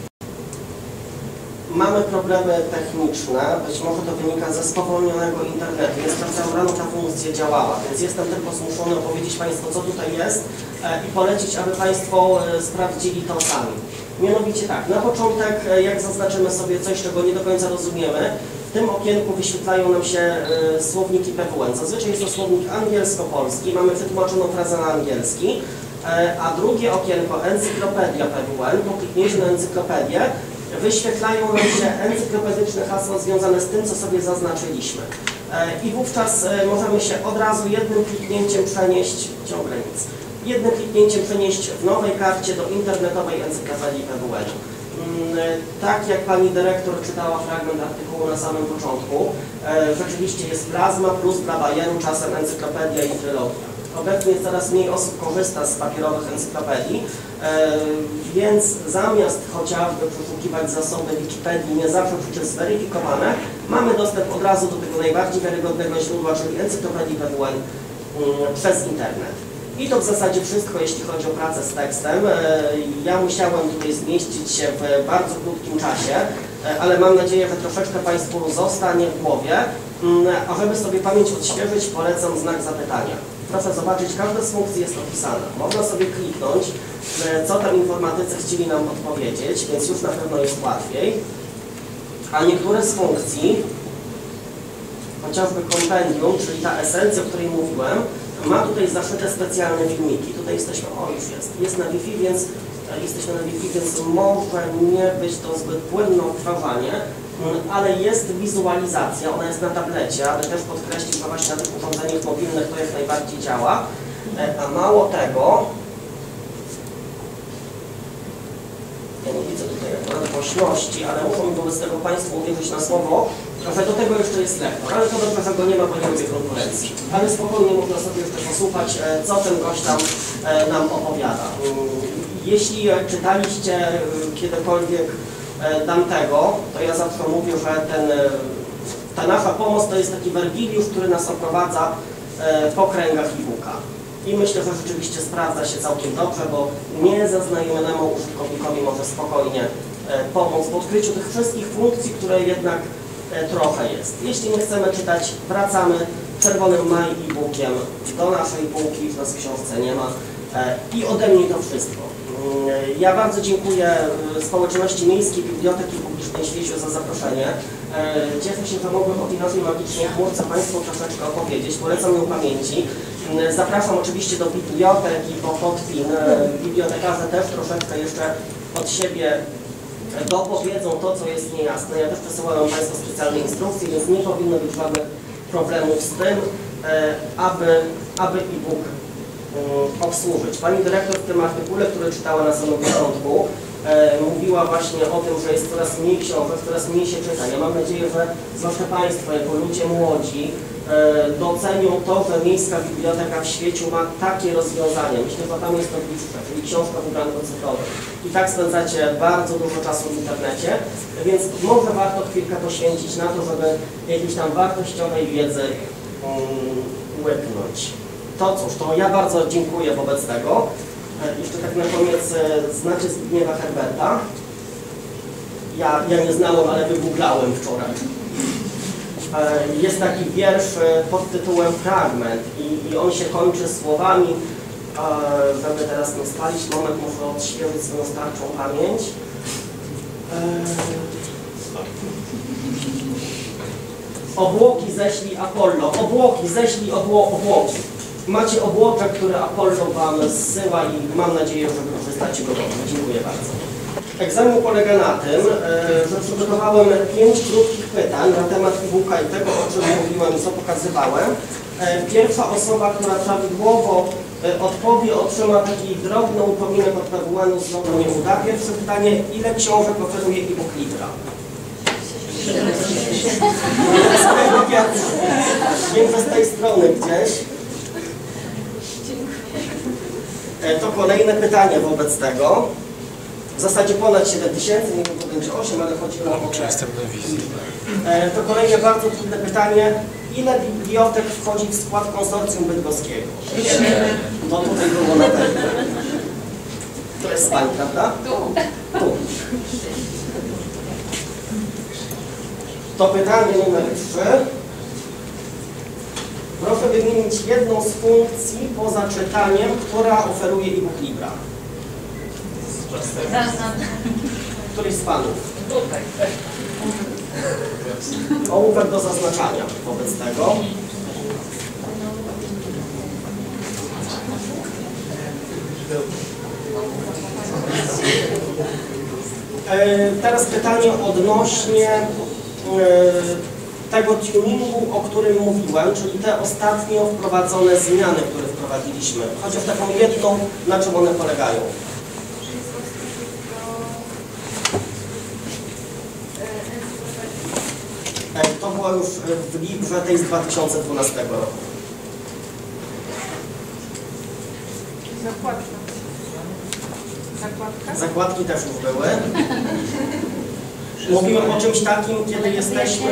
mamy problemy techniczne, być może to wynika ze spowolnionego internetu. Ja sprawdzałem rano, ta funkcja działała, więc jestem tylko zmuszony opowiedzieć Państwu, co tutaj jest i polecić, aby Państwo sprawdzili to sami. Mianowicie tak, na początek, jak zaznaczymy sobie coś, czego nie do końca rozumiemy, w tym okienku wyświetlają nam się y, słowniki P W N. Zazwyczaj jest to słownik angielsko-polski, mamy przetłumaczoną frazę na angielski, y, a drugie okienko, encyklopedia P W N, po kliknięciu na encyklopedię wyświetlają nam się encyklopedyczne hasła związane z tym, co sobie zaznaczyliśmy. Y, I wówczas y, możemy się od razu jednym kliknięciem przenieść, ciągle nic, jednym kliknięciem przenieść w nowej karcie do internetowej encyklopedii P W N. Tak jak Pani Dyrektor czytała fragment artykułu na samym początku, e, rzeczywiście jest plazma plus dla Bayeru, czasem encyklopedia i trylogia. Obecnie coraz mniej osób korzysta z papierowych encyklopedii, e, więc zamiast chociażby przeszukiwać zasoby Wikipedii, nie zawsze rzeczy zweryfikowane, mamy dostęp od razu do tego najbardziej wiarygodnego źródła, czyli encyklopedii P W N um, przez internet. I to w zasadzie wszystko, jeśli chodzi o pracę z tekstem. Ja musiałem tutaj zmieścić się w bardzo krótkim czasie, ale mam nadzieję, że troszeczkę Państwu zostanie w głowie. A żeby sobie pamięć odświeżyć, polecam znak zapytania. Proszę zobaczyć, każda z funkcji jest opisana. Można sobie kliknąć, co tam informatycy chcieli nam odpowiedzieć, więc już na pewno jest łatwiej. A niektóre z funkcji, chociażby kompendium, czyli ta esencja, o której mówiłem, ma tutaj zaszyte specjalne filmiki. Tutaj jesteśmy, o już jest, jest na Wi-Fi, więc jesteśmy na Wi-Fi, więc może nie być to zbyt płynne odtwarzanie, ale jest wizualizacja, ona jest na tablecie, aby też podkreślić, że właśnie na tych urządzeniach mobilnych to jak najbardziej działa. A mało tego, ja nie widzę tutaj akurat głośności, ale muszą mi wobec tego Państwu uwierzyć na słowo, że do tego jeszcze jest lektor, ale to dobrze, że go nie ma, bo nie lubię konkurencji. Ale spokojnie można sobie jeszcze posłuchać, co ten gość tam nam opowiada. Jeśli czytaliście kiedykolwiek Dantego, to ja zawsze mówię, że ten, ta nasza pomoc to jest taki Wergiliusz, który nas oprowadza po kręgach e-booka. I myślę, że rzeczywiście sprawdza się całkiem dobrze, bo niezaznajomionemu użytkownikowi może spokojnie pomóc w odkryciu tych wszystkich funkcji, które jednak trochę jest. Jeśli nie chcemy czytać, wracamy czerwonym maj e-bookiem do naszej półki, już nas w książce nie ma i ode mnie to wszystko. Ja bardzo dziękuję społeczności Miejskiej Biblioteki Publicznej Świeciu za zaproszenie. Cieszę się, że mogłem o tej naszej magicznej chmurce Państwu troszeczkę opowiedzieć. Polecam ją pamięci. Zapraszam oczywiście do biblioteki po Podpin. Bibliotekarze też troszeczkę jeszcze od siebie dopowiedzą to, co jest niejasne. Ja też przesyłałem Państwu specjalne instrukcje, więc nie powinno być żadnych problemów z tym, aby, aby e-book obsłużyć. Pani dyrektor w tym artykule, który czytała na samym początku, e, mówiła właśnie o tym, że jest coraz mniej książek, coraz mniej się czyta. Ja mam nadzieję, że zwłaszcza Państwo, jako ludzie młodzi, e, docenią to, że Miejska Biblioteka w Świeciu ma takie rozwiązania. Myślę, że tam jest to bliższe, czyli książka w ubranku cyfrowym. I tak spędzacie bardzo dużo czasu w internecie, więc może warto chwilkę poświęcić na to, żeby jakiejś tam wartościowej wiedzy um, łyknąć. To cóż, to ja bardzo dziękuję wobec tego. Jeszcze tak na koniec, znacie Zbigniewa Herberta? Ja, ja nie znałem, ale wygooglałem wczoraj. Jest taki wiersz pod tytułem Fragment i, i on się kończy słowami, żeby teraz nie spalić, moment, muszę odświeżyć swoją starczą pamięć. Obłoki ześlij Apollo. Obłoki ześlij obło obłoki. Macie obłoczek, który Apollo Wam zsyła i mam nadzieję, że wykorzystacie go dobrze. Dziękuję bardzo. Egzamin polega na tym, że przygotowałem pięć krótkich pytań na temat e-booka i tego, o czym mówiłem i co pokazywałem. Pierwsza osoba, która prawidłowo odpowie, otrzyma taki drobny upominek od P W N-u, znowu nie uda. Pierwsze pytanie, ile książek oferuje e-book Libra? Wiem, że z tej strony gdzieś. To kolejne pytanie wobec tego. W zasadzie ponad siedem tysięcy, nie wiem, to będzie osiem, ale chodziło o... To kolejne bardzo trudne pytanie. Ile bibliotek wchodzi w skład konsorcjum bydgoskiego? No tutaj było na pewno. To jest z Pani, prawda? Tu. Tu. To pytanie numer trzy. Proszę wymienić jedną z funkcji poza czytaniem, która oferuje e-book Libra. Któryś z Panów? Tutaj. Ołówek do zaznaczania wobec tego. E, teraz pytanie odnośnie e, tego tuningu, o którym mówiłem, czyli te ostatnio wprowadzone zmiany, które wprowadziliśmy. Chodzi o taką jedną, na czym one polegają. To była już w Librze tej z dwa tysiące dwunastego roku. Zakładka. Zakładka? Zakładki też już były. Mówiłem o czymś takim, kiedy jesteśmy...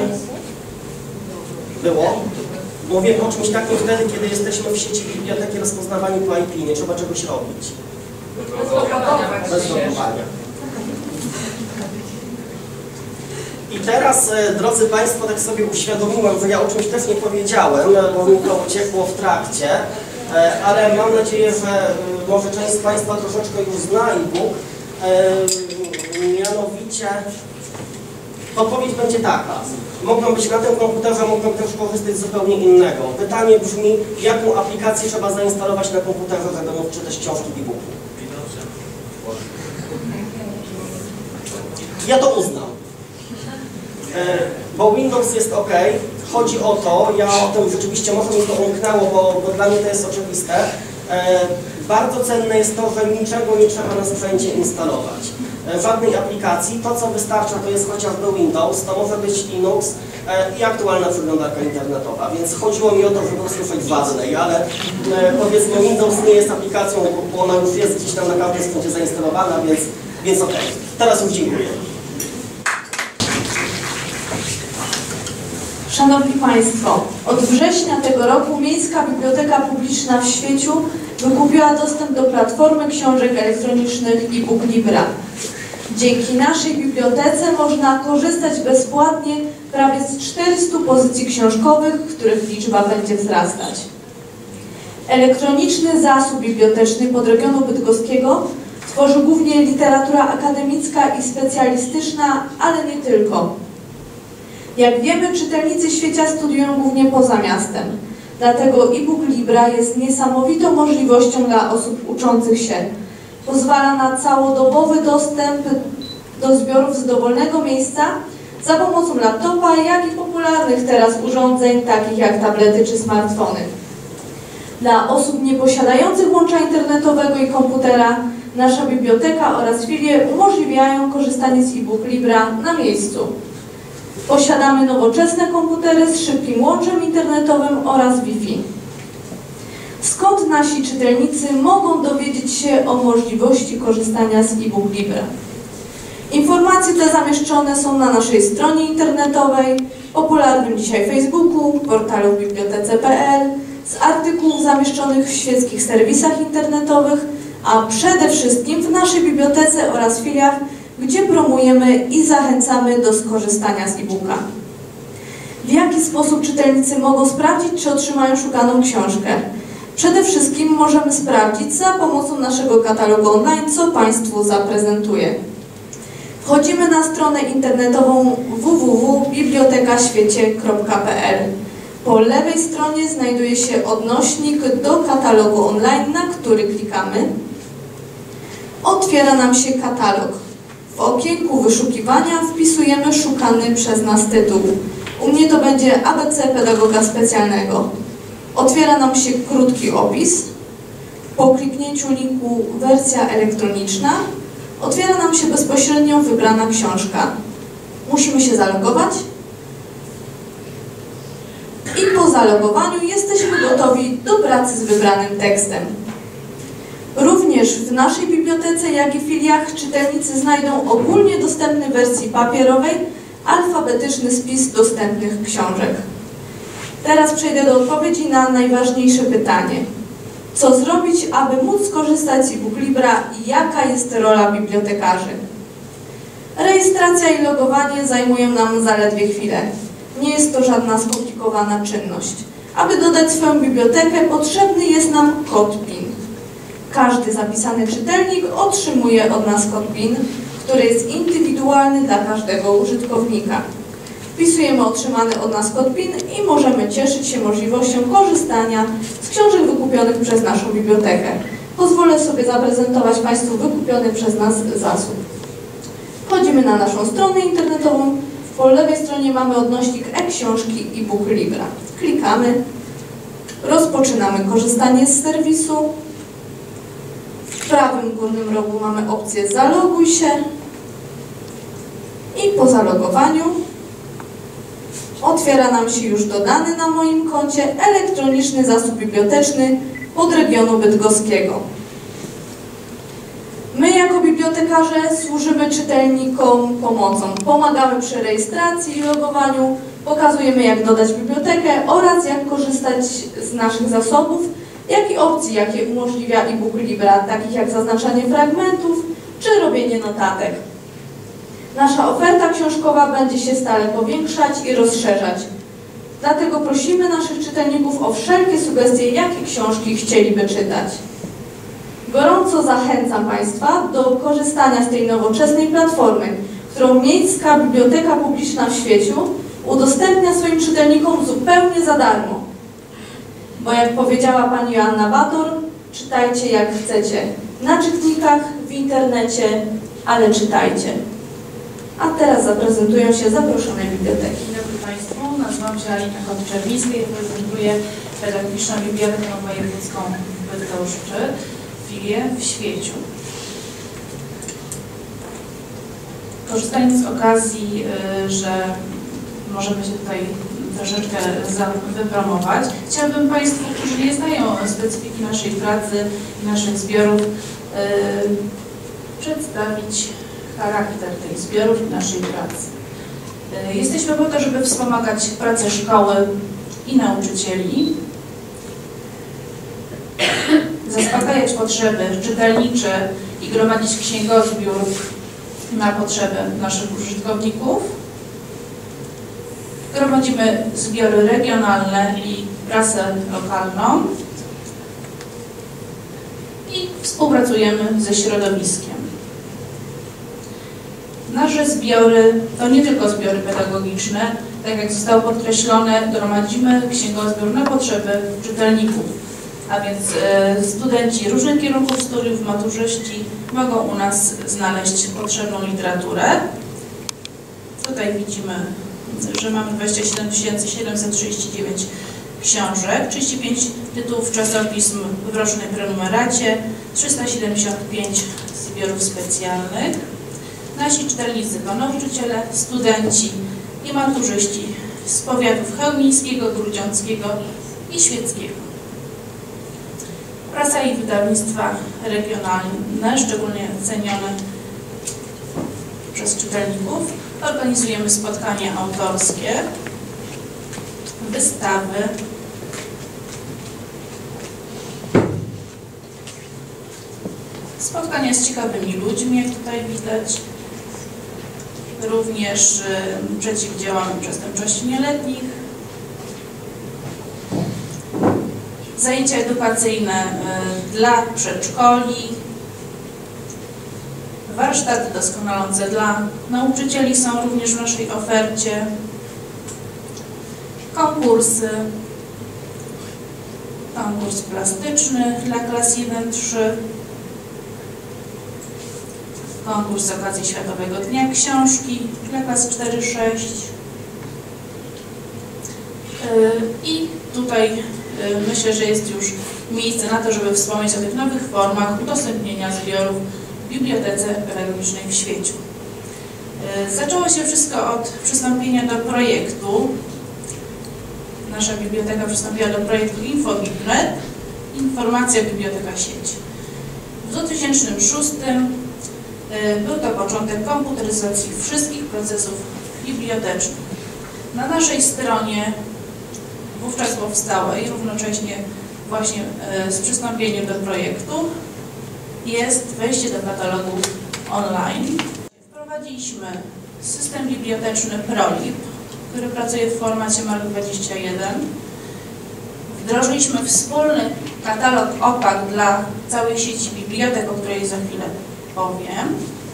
Było. Mówiłem o czymś takim wtedy, kiedy jesteśmy w sieci biblioteki rozpoznawania po I P. Nie trzeba czegoś robić. Bez logowania. I teraz, drodzy Państwo, tak sobie uświadomiłem, że ja o czymś też nie powiedziałem, bo mi to uciekło w trakcie, ale mam nadzieję, że może część z Państwa troszeczkę już zna e-book. Mianowicie, odpowiedź będzie taka. Mogą być na tym komputerze, mogą też korzystać z zupełnie innego. Pytanie brzmi, jaką aplikację trzeba zainstalować na komputerze, żeby móc czytać książki w e-booku? Ja to uznam. Bo Windows jest ok, chodzi o to, ja o tym rzeczywiście może mi to umknęło, bo, bo dla mnie to jest oczywiste. E, bardzo cenne jest to, że niczego nie trzeba na sprzęcie instalować. E, żadnej aplikacji, to co wystarcza to jest chociażby Windows, to może być Linux e, i aktualna przeglądarka internetowa, więc chodziło mi o to, żeby usłyszeć żadnej, ale e, powiedzmy Windows nie jest aplikacją, bo ona już jest gdzieś tam na każdym sprzęcie zainstalowana, więc, więc ok. Teraz już dziękuję. Szanowni Państwo, od września tego roku Miejska Biblioteka Publiczna w Świeciu wykupiła dostęp do platformy książek elektronicznych e-book Libra. Dzięki naszej bibliotece można korzystać bezpłatnie prawie z czterystu pozycji książkowych, których liczba będzie wzrastać. Elektroniczny zasób biblioteczny podregionu bydgoskiego tworzy głównie literatura akademicka i specjalistyczna, ale nie tylko. Jak wiemy, czytelnicy świata studiują głównie poza miastem. Dlatego e-book Libra jest niesamowitą możliwością dla osób uczących się. Pozwala na całodobowy dostęp do zbiorów z dowolnego miejsca za pomocą laptopa, jak i popularnych teraz urządzeń, takich jak tablety czy smartfony. Dla osób nieposiadających łącza internetowego i komputera nasza biblioteka oraz filie umożliwiają korzystanie z e-book Libra na miejscu. Posiadamy nowoczesne komputery z szybkim łączem internetowym oraz Wi-Fi. Skąd nasi czytelnicy mogą dowiedzieć się o możliwości korzystania z e-book Libra? Informacje te zamieszczone są na naszej stronie internetowej, popularnym dzisiaj Facebooku, portalu w bibliotece kropka pe el, z artykułów zamieszczonych w świeckich serwisach internetowych, a przede wszystkim w naszej bibliotece oraz filiach, gdzie promujemy i zachęcamy do skorzystania z e-booka. W jaki sposób czytelnicy mogą sprawdzić, czy otrzymają szukaną książkę? Przede wszystkim możemy sprawdzić za pomocą naszego katalogu online, co Państwu zaprezentuję. Wchodzimy na stronę internetową w w w kropka biblioteka świecie kropka p l. Po lewej stronie znajduje się odnośnik do katalogu online, na który klikamy. Otwiera nam się katalog. W okienku wyszukiwania wpisujemy szukany przez nas tytuł. U mnie to będzie A B C Pedagoga Specjalnego. Otwiera nam się krótki opis. Po kliknięciu linku wersja elektroniczna otwiera nam się bezpośrednio wybrana książka. Musimy się zalogować. I po zalogowaniu jesteśmy gotowi do pracy z wybranym tekstem. Również w naszej bibliotece, jak i filiach czytelnicy znajdą ogólnie dostępny w wersji papierowej alfabetyczny spis dostępnych książek. Teraz przejdę do odpowiedzi na najważniejsze pytanie. Co zrobić, aby móc skorzystać z e-book Libra i jaka jest rola bibliotekarzy? Rejestracja i logowanie zajmują nam zaledwie chwilę. Nie jest to żadna skomplikowana czynność. Aby dodać swoją bibliotekę, potrzebny jest nam kod PIN. Każdy zapisany czytelnik otrzymuje od nas kod PIN, który jest indywidualny dla każdego użytkownika. Wpisujemy otrzymany od nas kod PIN i możemy cieszyć się możliwością korzystania z książek wykupionych przez naszą bibliotekę. Pozwolę sobie zaprezentować Państwu wykupiony przez nas zasób. Wchodzimy na naszą stronę internetową. Po lewej stronie mamy odnośnik e-książki e-book Libra. Klikamy. Rozpoczynamy korzystanie z serwisu. W prawym górnym rogu mamy opcję zaloguj się. I po zalogowaniu otwiera nam się już dodany na moim koncie elektroniczny zasób biblioteczny podregionu bydgoskiego. My jako bibliotekarze służymy czytelnikom pomocą. Pomagamy przy rejestracji i logowaniu, pokazujemy jak dodać bibliotekę oraz jak korzystać z naszych zasobów, jak i opcji, jakie umożliwia e-book Libra, takich jak zaznaczanie fragmentów czy robienie notatek. Nasza oferta książkowa będzie się stale powiększać i rozszerzać. Dlatego prosimy naszych czytelników o wszelkie sugestie, jakie książki chcieliby czytać. Gorąco zachęcam Państwa do korzystania z tej nowoczesnej platformy, którą Miejska Biblioteka Publiczna w Świeciu udostępnia swoim czytelnikom zupełnie za darmo. Bo jak powiedziała Pani Joanna Bator, czytajcie jak chcecie. Na czytnikach, w internecie, ale czytajcie. A teraz zaprezentują się zaproszone biblioteki. Dzień dobry Państwu, nazywam się Alina Kot-Czerwińska i reprezentuję Pedagogiczną Bibliotekę Wojewódzką w Bydgoszczy, filię w Świeciu. Korzystając z okazji, że możemy się tutaj troszeczkę wypromować, chciałabym Państwu, którzy nie znają specyfiki naszej pracy i naszych zbiorów, przedstawić charakter tych zbiorów i naszej pracy. Jesteśmy po to, żeby wspomagać pracę szkoły i nauczycieli, zaspokajać potrzeby czytelnicze i gromadzić księgozbiór na potrzeby naszych użytkowników. Gromadzimy zbiory regionalne i prasę lokalną i współpracujemy ze środowiskiem. Nasze zbiory to nie tylko zbiory pedagogiczne, tak jak zostało podkreślone, gromadzimy księgozbiór na potrzeby czytelników, a więc e, studenci różnych kierunków studiów, maturzyści mogą u nas znaleźć potrzebną literaturę. Tutaj widzimy, że mamy dwadzieścia siedem tysięcy siedemset trzydzieści dziewięć książek, trzydzieści pięć tytułów czasopism w rocznej prenumeracie, trzysta siedemdziesiąt pięć zbiorów specjalnych. Nasi czytelnicy to nauczyciele, studenci i maturzyści z powiatów chełmińskiego, grudziąckiego i świeckiego. Prasa i wydawnictwa regionalne, szczególnie cenione przez czytelników. Organizujemy spotkania autorskie, wystawy, spotkania z ciekawymi ludźmi, jak tutaj widać. Również y, przeciwdziałamy przestępczości nieletnich. Zajęcia edukacyjne y, dla przedszkoli. Warsztaty doskonalące dla nauczycieli są również w naszej ofercie. Konkursy. Konkurs plastyczny dla klas jeden trzy. Konkurs z okazji Światowego Dnia Książki dla klas cztery sześć. I tutaj myślę, że jest już miejsce na to, żeby wspomnieć o tych nowych formach udostępnienia zbiorów w Bibliotece Pedagogicznej w Świeciu. Zaczęło się wszystko od przystąpienia do projektu. Nasza biblioteka przystąpiła do projektu InfoBibNet, Informacja Biblioteka Sieć. W dwa tysiące szóstym był to początek komputeryzacji wszystkich procesów bibliotecznych. Na naszej stronie wówczas powstała i równocześnie właśnie z przystąpieniem do projektu jest wejście do katalogu online. Wprowadziliśmy system biblioteczny ProLib, który pracuje w formacie M A R C dwadzieścia jeden. Wdrożyliśmy wspólny katalog opak dla całej sieci bibliotek, o której za chwilę powiem.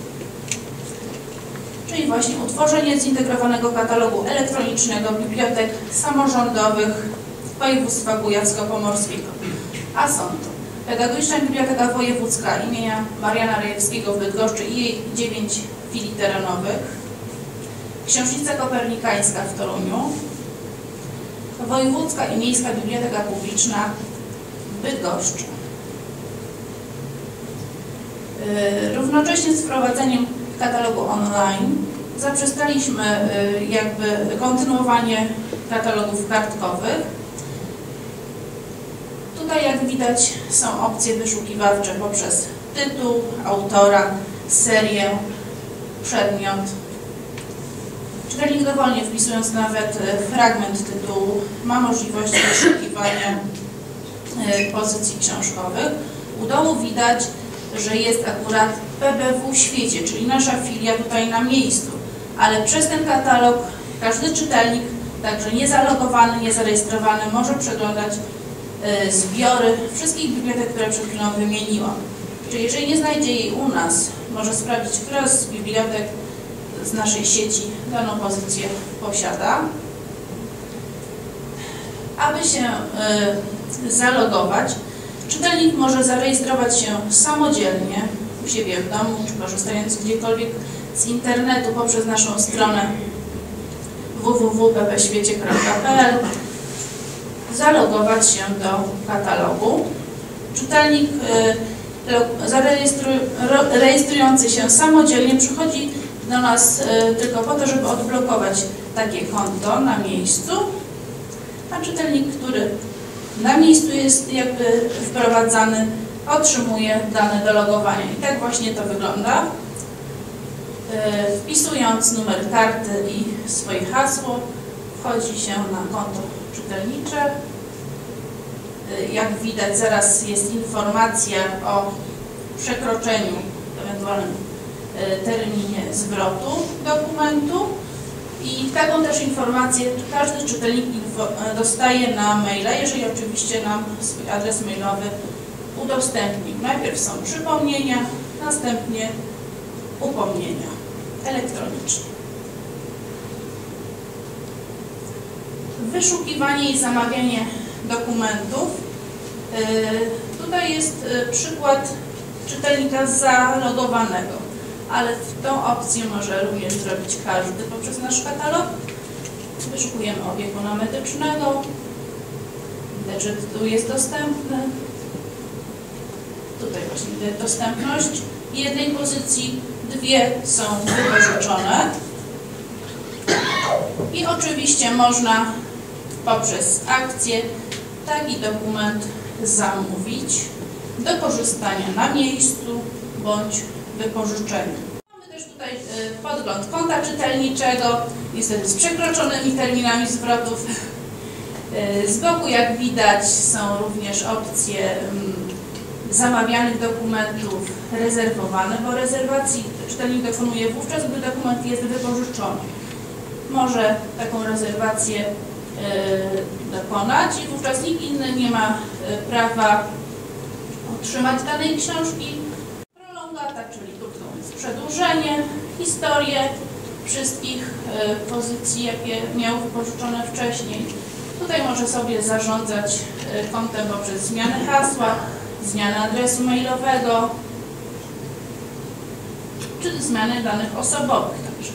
Czyli właśnie utworzenie zintegrowanego katalogu elektronicznego bibliotek samorządowych województwa kujawsko-pomorskiego. A są to Pedagogiczna Biblioteka Wojewódzka imienia Mariana Rejewskiego w Bydgoszczy i jej dziewięć filii terenowych, Książnica Kopernikańska w Toruniu, Wojewódzka i Miejska Biblioteka Publiczna w Bydgoszczy. Równocześnie z wprowadzeniem katalogu online zaprzestaliśmy jakby kontynuowanie katalogów kartkowych. Tutaj, jak widać, są opcje wyszukiwawcze poprzez tytuł, autora, serię, przedmiot. Czytelnik dowolnie, wpisując nawet fragment tytułu, ma możliwość wyszukiwania pozycji książkowych. U dołu widać, że jest akurat P B W Świecie, czyli nasza filia tutaj na miejscu, ale przez ten katalog każdy czytelnik, także niezalogowany, niezarejestrowany, może przeglądać y, zbiory wszystkich bibliotek, które przed chwilą wymieniłam. Czyli jeżeli nie znajdzie jej u nas, może sprawdzić, która z bibliotek z naszej sieci daną pozycję posiada. Aby się y, zalogować, czytelnik może zarejestrować się samodzielnie u siebie w domu, czy korzystając gdziekolwiek z internetu poprzez naszą stronę w w w kropka p p świecie kropka p l, zalogować się do katalogu. Czytelnik y, rejestrujący się samodzielnie przychodzi do nas y, tylko po to, żeby odblokować takie konto na miejscu, a czytelnik, który na miejscu jest jakby wprowadzany, otrzymuje dane do logowania. I tak właśnie to wygląda. Wpisując numer karty i swoje hasło, wchodzi się na konto czytelnicze. Jak widać, zaraz jest informacja o przekroczeniu, ewentualnym terminie zwrotu dokumentu. I taką też informację każdy czytelnik dostaje na maila, jeżeli oczywiście nam swój adres mailowy udostępni. Najpierw są przypomnienia, następnie upomnienia elektronicznie. Wyszukiwanie i zamawianie dokumentów. Tutaj jest przykład czytelnika zalogowanego, ale tą opcję może również zrobić każdy poprzez nasz katalog. Wyszukujemy opiekuna medycznego, widać, że tytuł jest dostępny. Tutaj właśnie widać dostępność jednej pozycji, dwie są wypożyczone. I oczywiście można poprzez akcję taki dokument zamówić do korzystania na miejscu bądź wypożyczenia. Mamy też tutaj podgląd konta czytelniczego, niestety z przekroczonymi terminami zwrotów. Z boku, jak widać, są również opcje zamawianych dokumentów rezerwowane, bo rezerwacji czytelnik dokonuje wówczas, gdy dokument jest wypożyczony. Może taką rezerwację dokonać i wówczas nikt inny nie ma prawa otrzymać danej książki. Prolongata, czyli krótko mówiąc przedłużenie, historię wszystkich pozycji, jakie miał wypożyczone wcześniej. Tutaj może sobie zarządzać kontem poprzez zmianę hasła, zmianę adresu mailowego, czy zmianę danych osobowych także.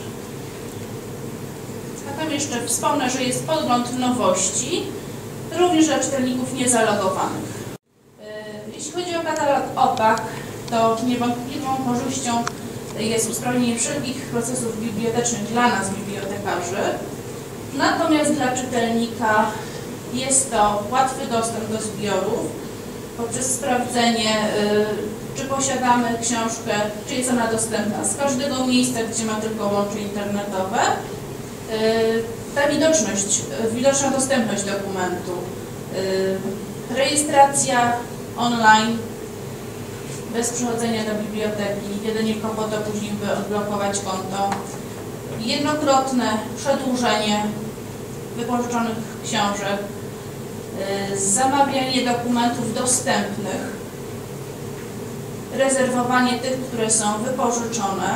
A tam jeszcze wspomnę, że jest podgląd nowości, również dla czytelników niezalogowanych. Jeśli chodzi o katalog O P A K, to niewątpliwą korzyścią jest usprawnienie wszelkich procesów bibliotecznych dla nas, bibliotekarzy. Natomiast dla czytelnika jest to łatwy dostęp do zbiorów poprzez sprawdzenie, czy posiadamy książkę, czy jest ona dostępna z każdego miejsca, gdzie ma tylko łącze internetowe. Ta widoczność, widoczna dostępność dokumentu, rejestracja online, bez przychodzenia do biblioteki, jedynie tylko po to później, by odblokować konto. Jednokrotne przedłużenie wypożyczonych książek, zamawianie dokumentów dostępnych, rezerwowanie tych, które są wypożyczone,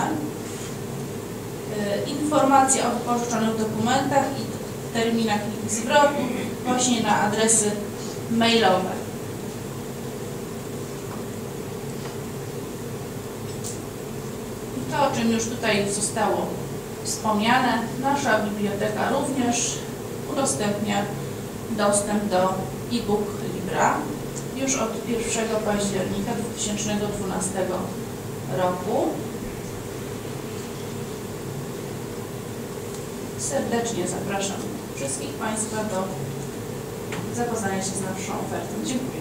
informacje o wypożyczonych dokumentach i terminach ich zwrotu właśnie na adresy mailowe. I to, o czym już tutaj zostało wspomniane, nasza biblioteka również udostępnia dostęp do e-book Libra już od pierwszego października dwa tysiące dwunastego roku. Serdecznie zapraszam wszystkich Państwa do zapoznania się z naszą ofertą. Dziękuję.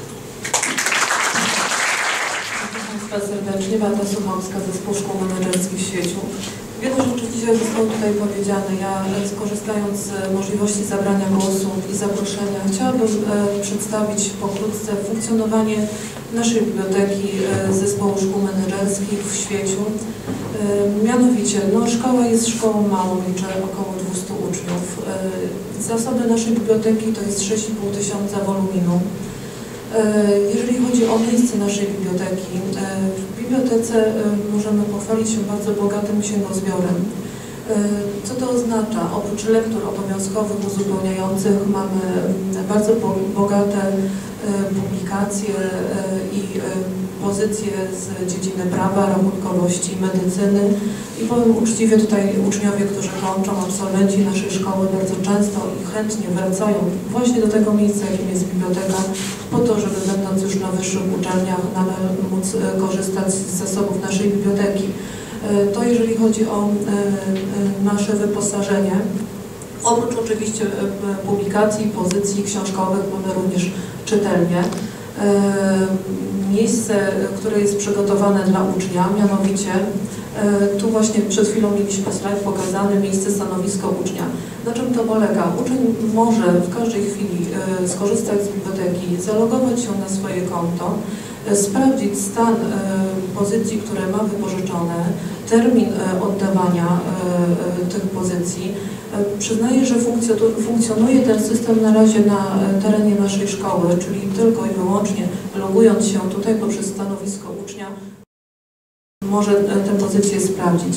Witam Państwa serdecznie. Beata Suchomska, Zespół Szkół Menedżerskich w Świeciu. Wiele rzeczy dzisiaj zostało tutaj powiedziane. Ja, skorzystając z możliwości zabrania głosu i zaproszenia, chciałabym e, przedstawić pokrótce funkcjonowanie naszej biblioteki e, Zespołu Szkół Menedżerskich w Świeciu. E, mianowicie, no, szkoła jest szkołą małą, liczy około dwieście uczniów. E, zasoby naszej biblioteki to jest sześć i pół tysiąca woluminu. Jeżeli chodzi o miejsce naszej biblioteki, w bibliotece możemy pochwalić się bardzo bogatym księgozbiorem. Co to oznacza? Oprócz lektur obowiązkowych uzupełniających mamy bardzo bogate publikacje i pozycje z dziedziny prawa, rachunkowości, medycyny i powiem uczciwie, tutaj uczniowie, którzy kończą, absolwenci naszej szkoły bardzo często i chętnie wracają właśnie do tego miejsca, jakim jest biblioteka, po to, żeby będąc już na wyższych uczelniach nadal móc korzystać z zasobów naszej biblioteki. To jeżeli chodzi o nasze wyposażenie, oprócz oczywiście publikacji, pozycji książkowych mamy również czytelnię. Miejsce, które jest przygotowane dla ucznia, mianowicie tu właśnie przed chwilą mieliśmy slajd pokazany, miejsce stanowisko ucznia. Na czym to polega? Uczeń może w każdej chwili skorzystać z biblioteki, zalogować się na swoje konto, sprawdzić stan pozycji, które ma wypożyczone, termin oddawania tych pozycji. Przyznaję, że funkcjonuje ten system na razie na terenie naszej szkoły, czyli tylko i wyłącznie logując się tutaj poprzez stanowisko ucznia może tę pozycję sprawdzić.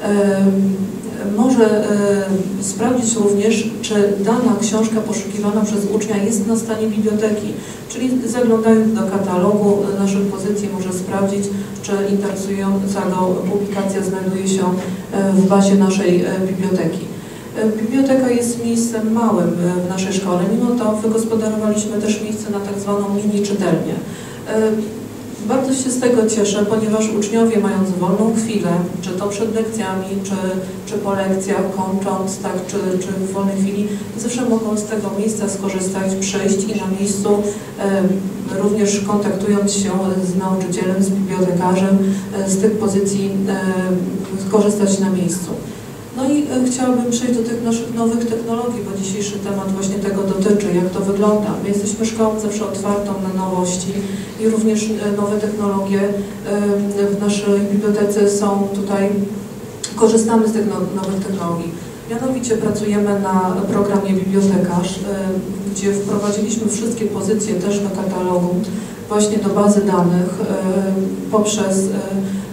Może sprawdzić również, czy dana książka poszukiwana przez ucznia jest na stanie biblioteki, czyli zaglądając do katalogu naszych pozycji może sprawdzić, czy interesująca go publikacja znajduje się w bazie naszej biblioteki. Biblioteka jest miejscem małym w naszej szkole, mimo to wygospodarowaliśmy też miejsce na tak zwaną mini czytelnię. Bardzo się z tego cieszę, ponieważ uczniowie, mając wolną chwilę, czy to przed lekcjami, czy, czy po lekcjach, kończąc, tak, czy, czy w wolnej chwili, zawsze mogą z tego miejsca skorzystać, przyjść i na miejscu, e, również kontaktując się z nauczycielem, z bibliotekarzem, e, z tych pozycji e, korzystać na miejscu. No i e, chciałabym przejść do tych naszych nowych technologii, bo dzisiejszy temat właśnie tego dotyczy, jak to wygląda. My jesteśmy szkołą zawsze otwartą na nowości i również e, nowe technologie e, w naszej bibliotece są tutaj, korzystamy z tych no, nowych technologii. Mianowicie pracujemy na programie Bibliotekarz, e, gdzie wprowadziliśmy wszystkie pozycje też do katalogu, właśnie do bazy danych e, poprzez e,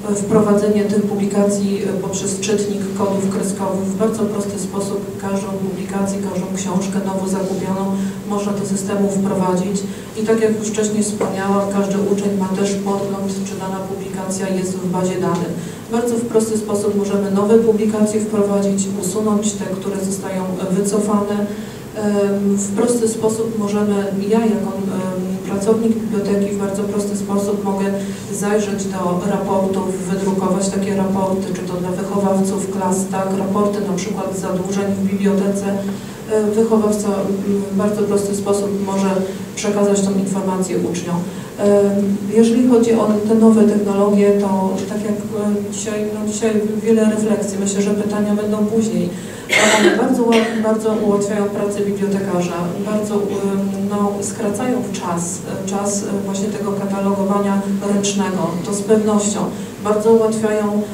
wprowadzenie tych publikacji poprzez czytnik kodów kreskowych. W bardzo prosty sposób każdą publikację, każdą książkę nowo zakupioną można do systemu wprowadzić i tak jak już wcześniej wspomniałam, każdy uczeń ma też podgląd, czy dana publikacja jest w bazie danych. Bardzo w prosty sposób możemy nowe publikacje wprowadzić, usunąć te, które zostają wycofane. W prosty sposób możemy, ja jako pracownik biblioteki w bardzo prosty sposób mogę zajrzeć do raportów, wydrukować takie raporty, czy to dla wychowawców klas, tak, raporty na przykład zadłużeń w bibliotece. Wychowawca w bardzo prosty sposób może przekazać tą informację uczniom. Jeżeli chodzi o te nowe technologie, to tak jak dzisiaj, no dzisiaj wiele refleksji, myślę, że pytania będą później. One bardzo, bardzo ułatwiają pracę bibliotekarza, bardzo no, skracają czas, czas właśnie tego katalogowania ręcznego, to z pewnością. Bardzo ułatwiają e,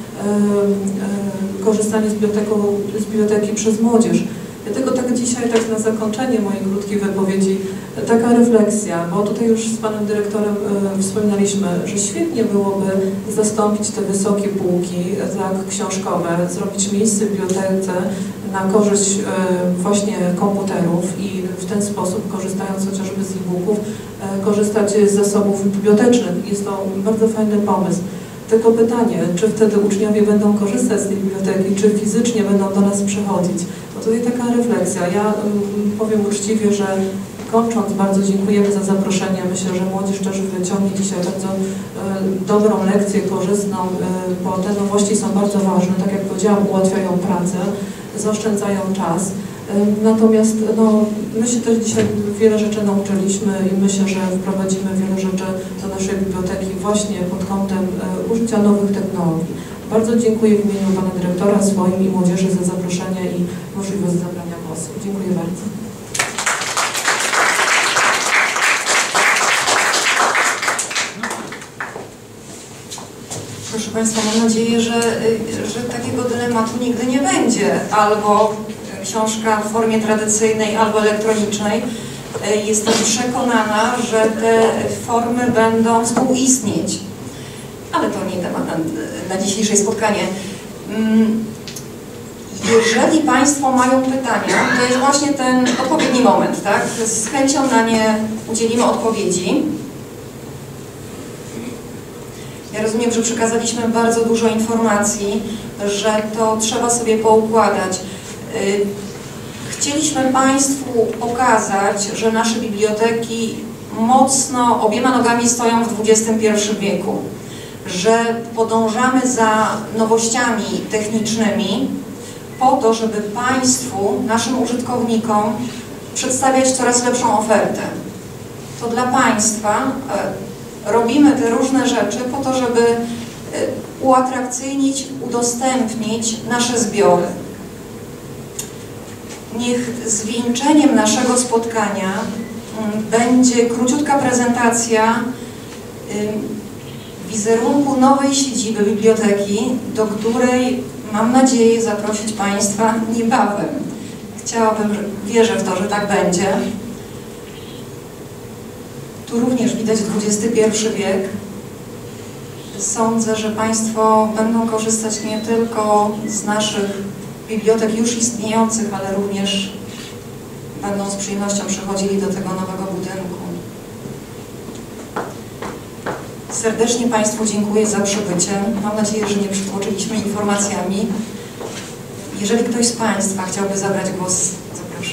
e, korzystanie z, z biblioteki przez młodzież. Dlatego tak dzisiaj, tak na zakończenie mojej krótkiej wypowiedzi, taka refleksja, bo tutaj już z panem dyrektorem y, wspominaliśmy, że świetnie byłoby zastąpić te wysokie półki, tak, książkowe, zrobić miejsce w bibliotece na korzyść y, właśnie komputerów i w ten sposób, korzystając chociażby z e-booków, y, korzystać z zasobów bibliotecznych. Jest to bardzo fajny pomysł. Tylko pytanie, czy wtedy uczniowie będą korzystać z tej biblioteki, czy fizycznie będą do nas przychodzić? Bo tutaj taka refleksja. Ja um, powiem uczciwie, że kończąc, bardzo dziękujemy za zaproszenie. Myślę, że młodzież też wyciągnie dzisiaj bardzo e, dobrą lekcję, korzystną, e, bo te nowości są bardzo ważne. Tak jak powiedziałam, ułatwiają pracę, zaoszczędzają czas. E, natomiast no, my się też dzisiaj wiele rzeczy nauczyliśmy i myślę, że wprowadzimy wiele rzeczy do naszej biblioteki właśnie pod kątem e, użycia nowych technologii. Bardzo dziękuję w imieniu pana dyrektora, swoim i młodzieży za zaproszenie i możliwość zabrania głosu. Dziękuję bardzo. Proszę Państwa, mam nadzieję, że, że takiego dylematu nigdy nie będzie. Albo książka w formie tradycyjnej, albo elektronicznej. Jestem przekonana, że te formy będą współistnieć. Ale to nie temat na, na dzisiejsze spotkanie. Jeżeli Państwo mają pytania, to jest właśnie ten odpowiedni moment, tak? Z chęcią na nie udzielimy odpowiedzi. Ja rozumiem, że przekazaliśmy bardzo dużo informacji, że to trzeba sobie poukładać. Chcieliśmy Państwu pokazać, że nasze biblioteki mocno obiema nogami stoją w dwudziestym pierwszym wieku, że podążamy za nowościami technicznymi po to, żeby Państwu, naszym użytkownikom przedstawiać coraz lepszą ofertę. To dla Państwa robimy te różne rzeczy po to, żeby uatrakcyjnić, udostępnić nasze zbiory. Niech zwieńczeniem naszego spotkania będzie króciutka prezentacja wizerunku nowej siedziby biblioteki, do której mam nadzieję zaprosić Państwa niebawem. Chciałabym, wierzę w to, że tak będzie. Tu również widać dwudziesty pierwszy wiek. Sądzę, że Państwo będą korzystać nie tylko z naszych bibliotek już istniejących, ale również będą z przyjemnością przychodzili do tego nowego budynku. Serdecznie Państwu dziękuję za przybycie. Mam nadzieję, że nie przytłoczyliśmy informacjami. Jeżeli ktoś z Państwa chciałby zabrać głos, zapraszam.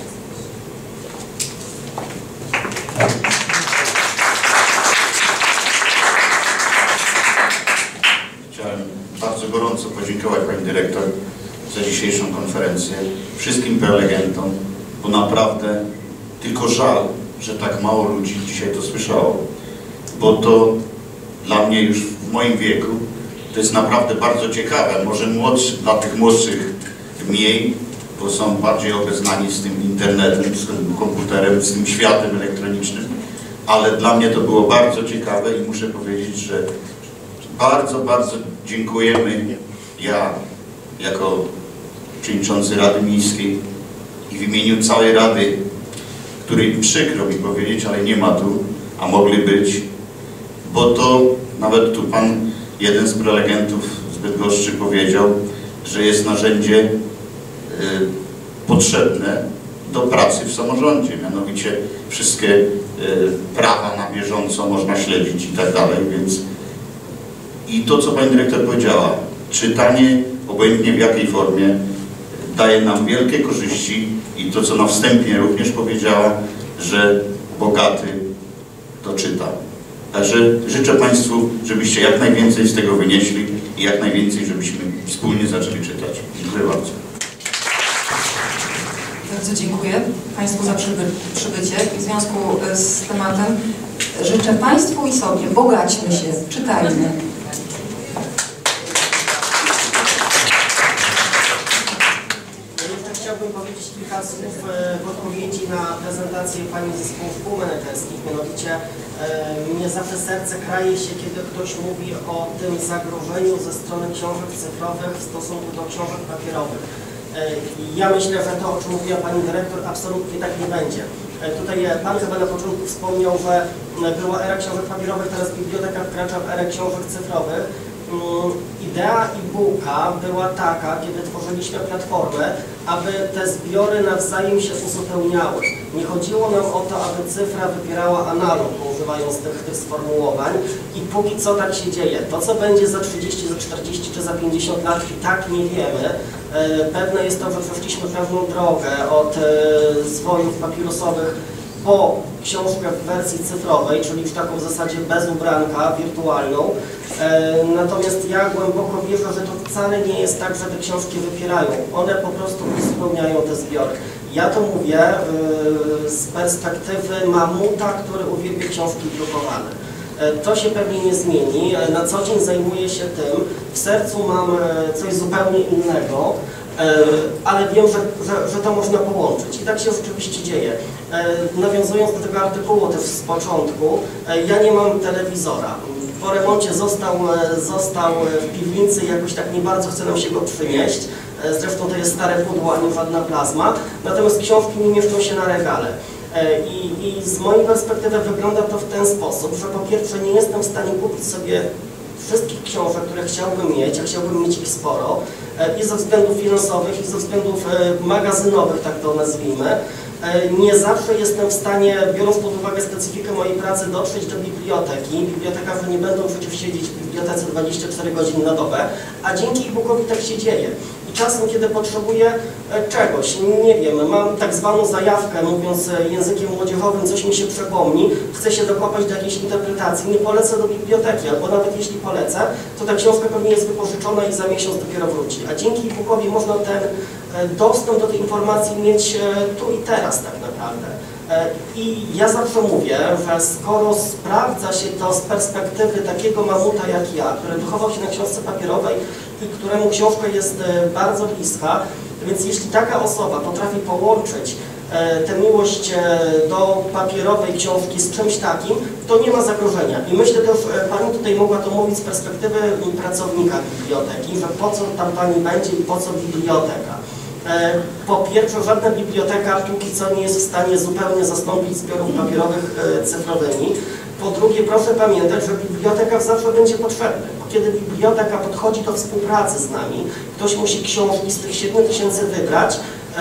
Chciałem bardzo gorąco podziękować Pani Dyrektor za dzisiejszą konferencję, wszystkim prelegentom, bo naprawdę tylko żal, że tak mało ludzi dzisiaj to słyszało, bo to dla mnie już w moim wieku to jest naprawdę bardzo ciekawe, może młodszy, dla tych młodszych mniej, bo są bardziej obeznani z tym internetem, z tym komputerem, z tym światem elektronicznym, ale dla mnie to było bardzo ciekawe i muszę powiedzieć, że bardzo, bardzo dziękujemy. Ja jako przewodniczący Rady Miejskiej i w imieniu całej Rady, której przykro mi powiedzieć, ale nie ma tu, a mogli być, bo to nawet tu Pan jeden z prelegentów z Bydgoszczy powiedział, że jest narzędzie y, potrzebne do pracy w samorządzie, mianowicie wszystkie y, prawa na bieżąco można śledzić i tak dalej, więc i to, co pani dyrektor powiedziała, czytanie, obojętnie w jakiej formie, daje nam wielkie korzyści i to, co na wstępie również powiedziała, że bogaty to czyta. Także życzę Państwu, żebyście jak najwięcej z tego wynieśli i jak najwięcej, żebyśmy wspólnie zaczęli czytać. Dziękuję bardzo. Bardzo dziękuję Państwu za przyby przybycie. W związku z tematem życzę Państwu i sobie, bogaćmy się, czytajmy. Chciałbym powiedzieć kilka słów w odpowiedzi na prezentację Pani zespołów półmenedżerskich. Mianowicie e, mnie zawsze serce kraje się, kiedy ktoś mówi o tym zagrożeniu ze strony książek cyfrowych w stosunku do książek papierowych. E, ja myślę, że to, o czym mówiła Pani dyrektor, absolutnie tak nie będzie. E, tutaj Pan chyba na początku wspomniał, że była era książek papierowych, teraz biblioteka wkracza w erę książek cyfrowych. Idea e-booka była taka, kiedy tworzyliśmy platformę, aby te zbiory nawzajem się uzupełniały. Nie chodziło nam o to, aby cyfra wybierała analog, używając tych, tych sformułowań i póki co tak się dzieje. To, co będzie za trzydzieści, za czterdzieści czy za pięćdziesiąt lat, i tak nie wiemy. Pewne jest to, że przeszliśmy pewną drogę od zwojów papirusowych po książkę w wersji cyfrowej, czyli już taką w zasadzie bez ubranka, wirtualną. E, natomiast ja głęboko wierzę, że to wcale nie jest tak, że te książki wypierają. One po prostu uzupełniają te zbiory. Ja to mówię e, z perspektywy mamuta, który uwielbia książki drukowane. E, to się pewnie nie zmieni. E, na co dzień zajmuję się tym. W sercu mam e, coś zupełnie innego. Ale wiem, że, że, że to można połączyć i tak się rzeczywiście dzieje. Nawiązując do tego artykułu też z początku, ja nie mam telewizora. Po remoncie został, został w piwnicy, jakoś tak nie bardzo chce nam się go przynieść. Zresztą to jest stare pudło, a nie żadna plazma. Natomiast książki nie mieszczą się na regale. I, I z mojej perspektywy wygląda to w ten sposób, że po pierwsze nie jestem w stanie kupić sobie wszystkich książek, które chciałbym mieć, a chciałbym mieć ich sporo, i ze względów finansowych, i ze względów magazynowych, tak to nazwijmy. Nie zawsze jestem w stanie, biorąc pod uwagę specyfikę mojej pracy, dotrzeć do biblioteki. Bibliotekarze nie będą przecież siedzieć w bibliotece dwadzieścia cztery godziny na dobę, a dzięki e-bookowi tak się dzieje. I czasem, kiedy potrzebuję czegoś, nie wiem, mam tak zwaną zajawkę, mówiąc językiem młodzieżowym, coś mi się przypomni, chcę się dokopać do jakiejś interpretacji, nie polecę do biblioteki, albo nawet jeśli polecę, to ta książka pewnie jest wypożyczona i za miesiąc dopiero wróci. A dzięki e-bookowi można ten dostęp do tej informacji mieć tu i teraz tak naprawdę. I ja zawsze mówię, że skoro sprawdza się to z perspektywy takiego mamuta jak ja, który wychował się na książce papierowej i któremu książka jest bardzo bliska, więc jeśli taka osoba potrafi połączyć tę miłość do papierowej książki z czymś takim, to nie ma zagrożenia. I myślę też, Pani tutaj mogła to mówić z perspektywy pracownika biblioteki, że po co tam Pani będzie i po co biblioteka. Po pierwsze, żadna biblioteka póki co nie jest w stanie zupełnie zastąpić zbiorów papierowych cyfrowymi. Po drugie, proszę pamiętać, że biblioteka zawsze będzie potrzebna. Bo kiedy biblioteka podchodzi do współpracy z nami, ktoś musi książki z tych siedmiu tysięcy wybrać,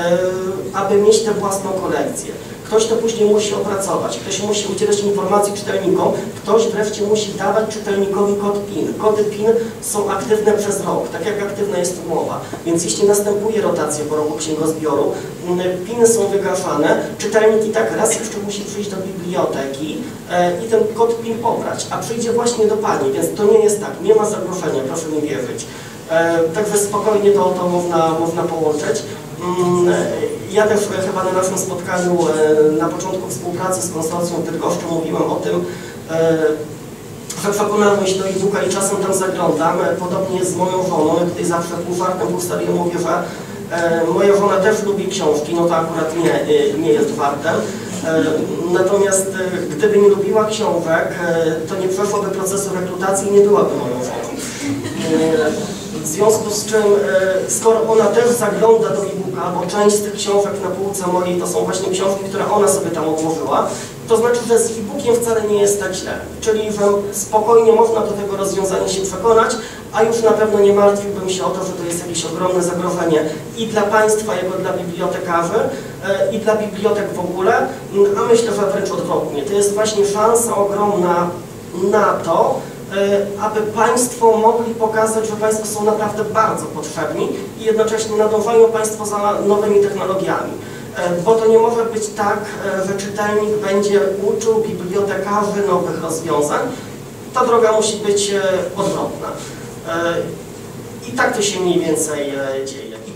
aby mieć tę własną kolekcję. Ktoś to później musi opracować, ktoś musi udzielać informacji czytelnikom, ktoś wreszcie musi dawać czytelnikowi kod PIN. Kody PIN są aktywne przez rok, tak jak aktywna jest umowa. Więc jeśli następuje rotacja po roku księgozbioru, PINy są wygaszane, czytelnik i tak raz jeszcze musi przyjść do biblioteki i ten kod PIN pobrać, a przyjdzie właśnie do Pani, więc to nie jest tak, nie ma zagrożenia, proszę mi wierzyć. Także spokojnie to, to można, można połączyć. Ja też chyba na naszym spotkaniu na początku współpracy z konsorcjum w Bydgoszczy mówiłem o tym, że przekonałem się do e-booka i czasem tam zaglądam. Podobnie jest z moją żoną. Ja tutaj zawsze pół żartem, pół serio mówię, że moja żona też lubi książki, no to akurat nie, nie jest żartem. Natomiast gdyby nie lubiła książek, to nie przeszłoby procesu rekrutacji i nie byłaby moją żoną. W związku z czym, skoro ona też zagląda do e-booka, bo część z tych książek na półce mojej to są właśnie książki, które ona sobie tam odłożyła, to znaczy, że z e-bookiem e-bookiem wcale nie jest tak źle, czyli że spokojnie można do tego rozwiązania się przekonać, a już na pewno nie martwiłbym się o to, że to jest jakieś ogromne zagrożenie i dla państwa, jako dla bibliotekarzy, i dla bibliotek w ogóle, a myślę, że wręcz odwrotnie. To jest właśnie szansa ogromna na to, aby Państwo mogli pokazać, że Państwo są naprawdę bardzo potrzebni i jednocześnie nadążają Państwo za nowymi technologiami. Bo to nie może być tak, że czytelnik będzie uczył bibliotekarzy nowych rozwiązań. Ta droga musi być odwrotna. I tak to się mniej więcej dzieje.